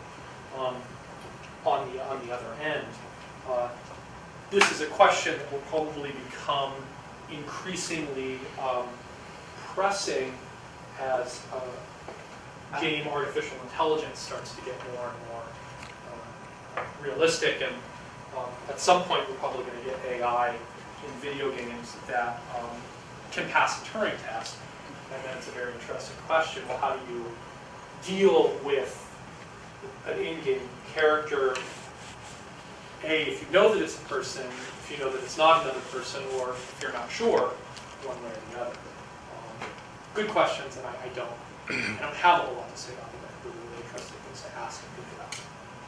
on the other end. This is a question that will probably become increasingly pressing as game artificial intelligence starts to get more and more realistic, and at some point we're probably going to get AI in video games that can pass a Turing test, and that's a very interesting question. Well, how do you deal with an in-game character, A, if you know that it's a person, if you know that it's not another person, or if you're not sure, one way or the other. Good questions, and I don't have a whole lot to say about them, but they're really interesting things to ask and think about.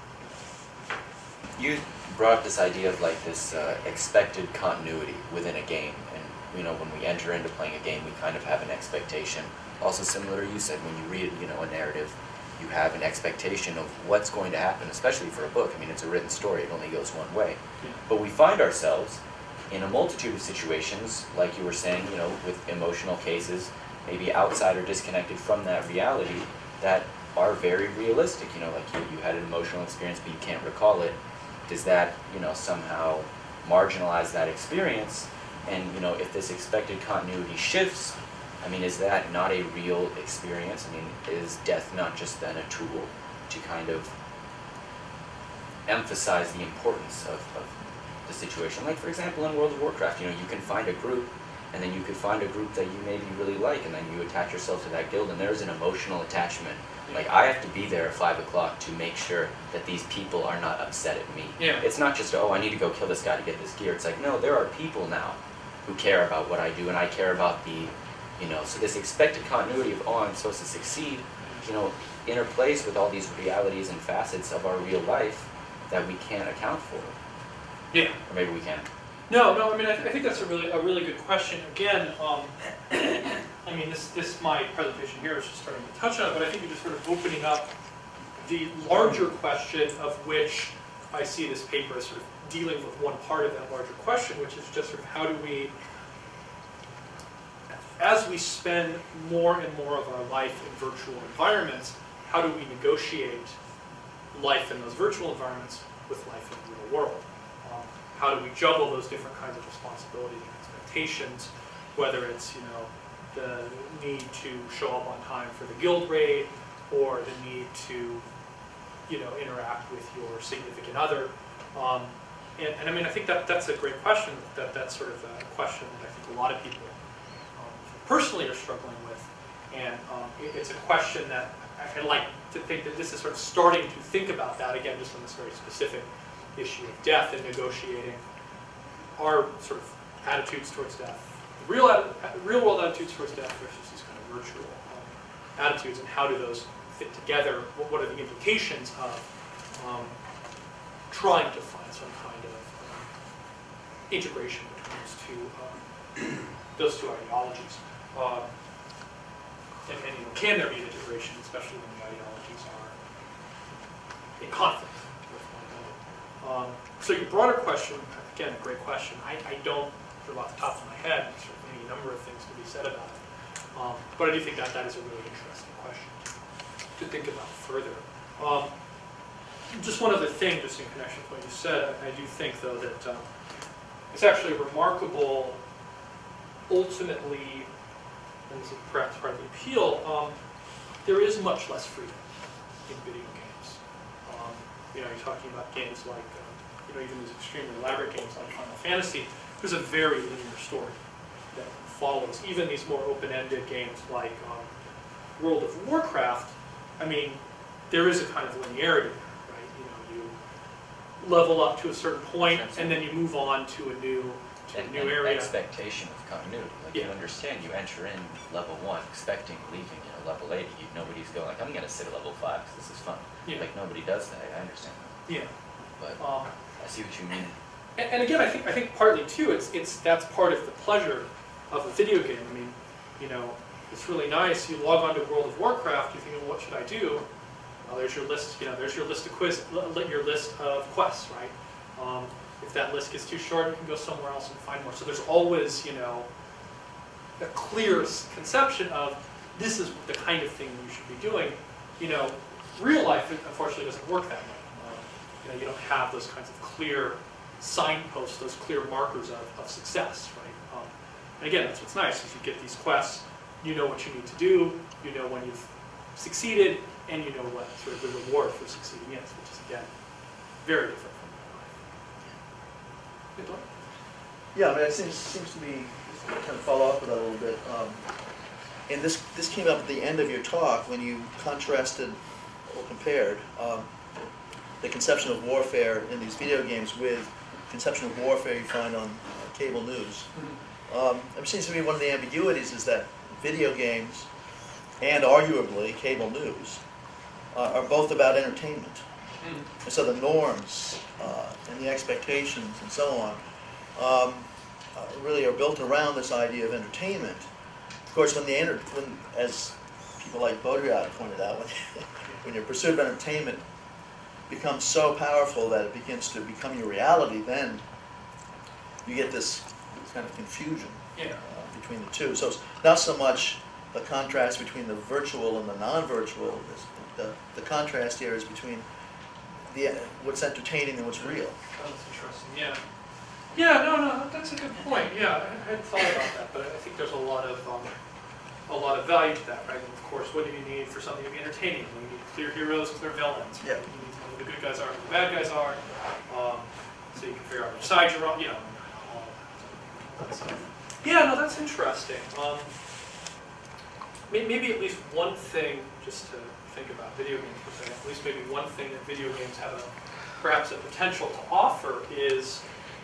You brought up this idea of like this expected continuity within a game, and you know, when we enter into playing a game, we kind of have an expectation. Also similar to you said, when you read, you know, a narrative, you have an expectation of what's going to happen, especially for a book. I mean, it's a written story, it only goes one way. Yeah. But we find ourselves in a multitude of situations, like you were saying, you know, with emotional cases, maybe outside or disconnected from that reality, that are very realistic. You know, like you had an emotional experience, but you can't recall it. Does that, you know, somehow marginalize that experience? And, you know, if this expected continuity shifts, I mean, is that not a real experience? I mean, is death not just then a tool to kind of emphasize the importance of the situation? Like, for example, in World of Warcraft, you know, you can find a group, and then you could find a group that you maybe really like, and then you attach yourself to that guild, and there's an emotional attachment. Like, I have to be there at 5 o'clock to make sure that these people are not upset at me. Yeah. It's not just, oh, I need to go kill this guy to get this gear. It's like, no, there are people now who care about what I do, and I care about the, you know, so this expected continuity of, oh, I'm supposed to succeed, you know, interplays with all these realities and facets of our real life that we can't account for. Yeah. Or maybe we can. No. I mean, I think that's a really good question. Again, I mean, my presentation here is just starting to touch on it, but I think you're just sort of opening up the larger question, of which I see this paper as sort of dealing with one part of that larger question, which is just sort of how do we, as we spend more and more of our life in virtual environments, how do we negotiate life in those virtual environments with life in the real world? How do we juggle those different kinds of responsibilities and expectations, whether it's, you know, the need to show up on time for the guild raid, or the need to, you know, interact with your significant other. And I mean, I think that's a great question. That's sort of a question that I think a lot of people personally are struggling with. And it's a question that I like to think that this is sort of starting to think about that, again, just on this very specific issue of death and negotiating our sort of attitudes towards death, real world attitudes towards death versus these kind of virtual attitudes, and how do those fit together? What are the implications of trying to find some kind of integration between those two ideologies? And you know, can there be an integration, especially when the ideologies are in conflict with one another? So your broader question, again, a great question. I don't, sort of off the top of my head, sort of any number of things to be said about it. But I do think that is a really interesting question to think about further. Just one other thing, just in connection with what you said, I do think, though, that it's actually remarkable, ultimately, and this is perhaps part of the appeal, there is much less freedom in video games. You know, you're talking about games like, you know, even these extremely elaborate games like Final Fantasy, there's a very linear story that follows. Even these more open-ended games like World of Warcraft, I mean, there is a kind of linearity there, right? You know, you level up to a certain point, and then you move on to a new area. Expectation of continuity. Like, yeah. You understand, you enter in level 1 expecting leaving, you know, level 80. Nobody's going like, I'm going to sit at level 5 because this is fun. Yeah. Like, nobody does that. I understand that. Yeah. But I see what you mean. And again, I think partly too, that's part of the pleasure of a video game. I mean, you know, it's really nice. You log on to World of Warcraft. You think, well, what should I do? Well, there's your list. You know, there's your list of your list of quests, right? If that list gets too short, you can go somewhere else and find more. So there's always, you know, a clear conception of this is the kind of thing you should be doing. You know, real life, unfortunately, doesn't work that way. You know, you don't have those kinds of clear signposts, those clear markers of success, right? And again, that's what's nice, is you get these quests, you know what you need to do, you know when you've succeeded, and you know what sort of the reward for succeeding is, which is, again, very different from real life. Yeah, I mean, it seems to me, just to kind of follow up with that a little bit, and this came up at the end of your talk when you contrasted or compared the conception of warfare in these video games with conception of warfare you find on cable news. It seems to me one of the ambiguities is that video games and arguably cable news are both about entertainment. And so the norms and the expectations and so on really are built around this idea of entertainment. Of course, when as people like Baudrillard pointed out, when your pursuit of entertainment becomes so powerful that it begins to become your reality, then you get this kind of confusion between the two. So it's not so much the contrast between the virtual and the non-virtual. The contrast here is between what's entertaining and what's real. That's interesting. Yeah. Yeah. No. That's a good point. Yeah, I hadn't thought about that, but I think there's a lot of value to that, right? And of course, what do you need for something to be entertaining? You need clear heroes and clear villains. Right? Yeah. You need to know who the good guys are, who the bad guys are, so you can figure out which side you're on. You know, all that stuff. Yeah. No, that's interesting. Maybe at least one thing, just to think about video games per se, at least maybe one thing that video games have perhaps a potential to offer is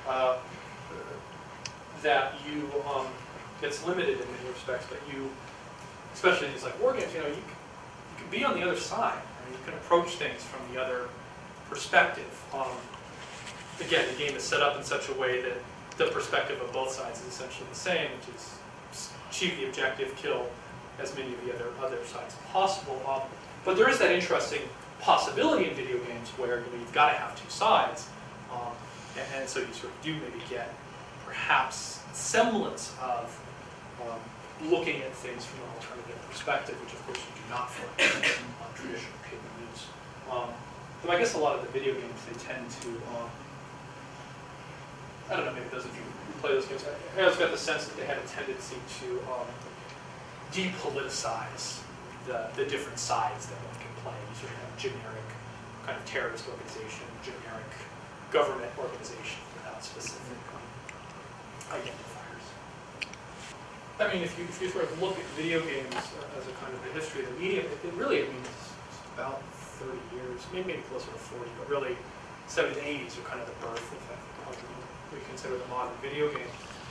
that you, it's limited in many respects, but you, especially in these like war games, you can be on the other side, and you can approach things from the other perspective. Again, the game is set up in such a way that the perspective of both sides is essentially the same, which is achieve the objective, kill as many of the other sides as possible. But there is that interesting possibility in video games where you've got to have two sides, and so you sort of do maybe get perhaps semblance of looking at things from an alternative perspective, which of course you do not find on traditional cable news. But I guess a lot of the video games, they tend to, I don't know, maybe those of you who play those games, I always got the sense that they had a tendency to depoliticize the different sides that one can play. You sort of have generic kind of terrorist organization, generic government organization without specific identifiers. I mean, if you sort of look at video games as a kind of the history of the medium, it really, I mean, it's about 30 years, maybe closer to 40, but really 70s and 80s are kind of the birth of what we consider the modern video game.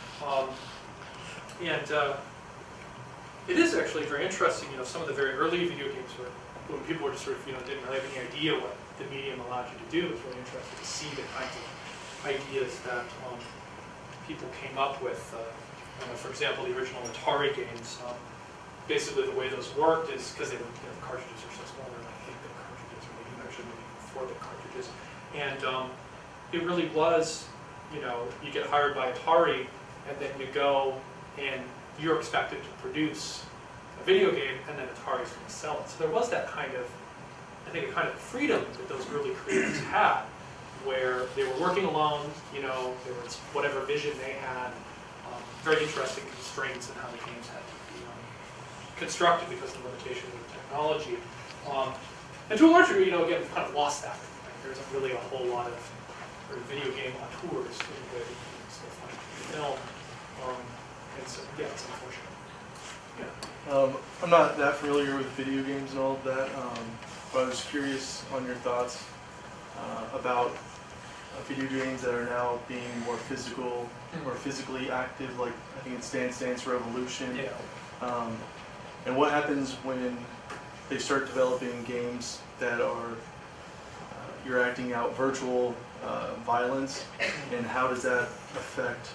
It is actually very interesting, some of the very early video games when people were just sort of, didn't really have any idea what the medium allowed you to do. It was really interesting to see the kinds of ideas that people came up with. For example, the original Atari games, basically the way those worked is because they were, the cartridges are so small, they're like 8-bit cartridges, or maybe actually maybe 4-bit cartridges. And it really was, you get hired by Atari, and then you go and you're expected to produce a video game, and then Atari's going to sell it. So there was that kind of, I think, a kind of freedom that those early creators had, where they were working alone, there was whatever vision they had, very interesting constraints in how the games had to be constructed because of the limitations of the technology. And to a large degree, again, we've kind of lost that. Right? There isn't really a whole lot of video game auteurs in the way that you still find film. And so, yeah, it's unfortunate. Yeah. I'm not that familiar with video games and all of that, but I was curious on your thoughts about video games that are now being more physical, more physically active, like I think it's Dance Dance Revolution. Yeah. And what happens when they start developing games that are you're acting out virtual violence, and how does that affect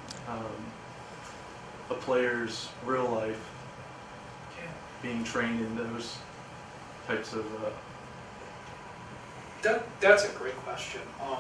a player's real life being trained in those types of That's a great question.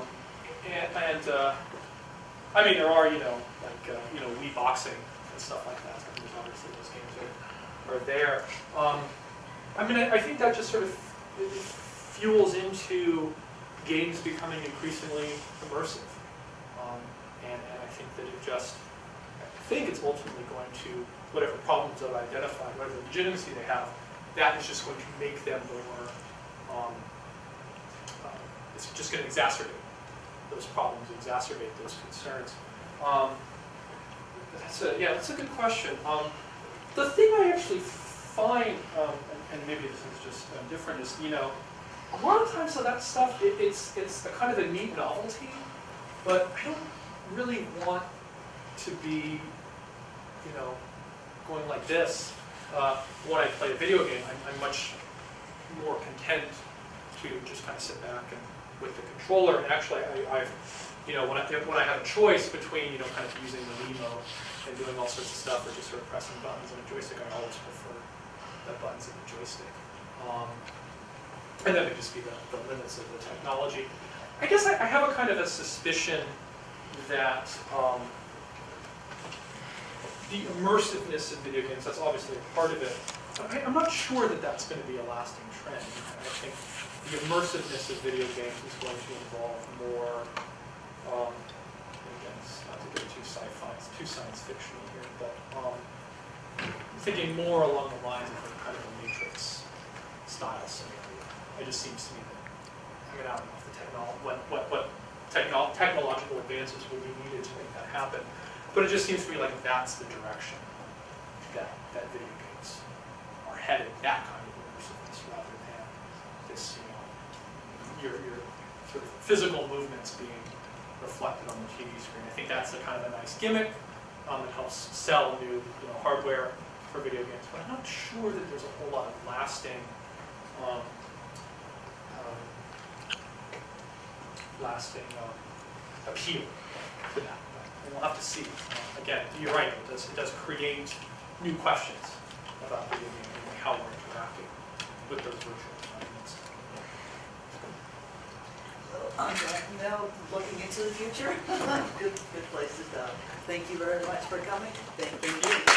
I mean, there are, Wii boxing and stuff like that. There's obviously those games are there. I mean, I think that just sort of fuels into games becoming increasingly immersive. And I think that I think it's ultimately going to, whatever problems they've identified, whatever legitimacy they have, that is just going to make them more it's just going to exacerbate those problems, exacerbate those concerns. That's a good question. The thing I actually find, and maybe this is just different, is, you know, a lot of times that stuff, it's a kind of a neat novelty, but I don't really want to be, you know, going like this. When I play a video game, I'm much more content to just kind of sit back and with the controller. And actually, I've, you know, when I have a choice between, you know, kind of using the Wemo and doing all sorts of stuff, or just sort of pressing buttons on a joystick, I always prefer the buttons of the joystick. And that would just be the limits of the technology. I guess I have a kind of a suspicion that the immersiveness of video games, that's obviously a part of it, but I'm not sure that that's going to be a lasting trend. I think the immersiveness of video games is going to involve more, again, not to get too sci-fi, it's too science fictional here, but thinking more along the lines of a kind of a Matrix style scenario. It just seems to me that, I mean, I don't know if what technological advances will be needed to make that happen, but it just seems to me like that's the direction that video games are headed, that kind of immersiveness, rather than this, you know, your sort of physical movements being reflected on the TV screen. I think that's a kind of a nice gimmick that helps sell new, you know, hardware for video games, but I'm not sure that there's a whole lot of lasting appeal to that. And we'll have to see. Again, you're right, it does create new questions about video gaming and how we're interacting with those virtual environments. Now, looking into the future, good place to stop. Thank you very much for coming. Thank you.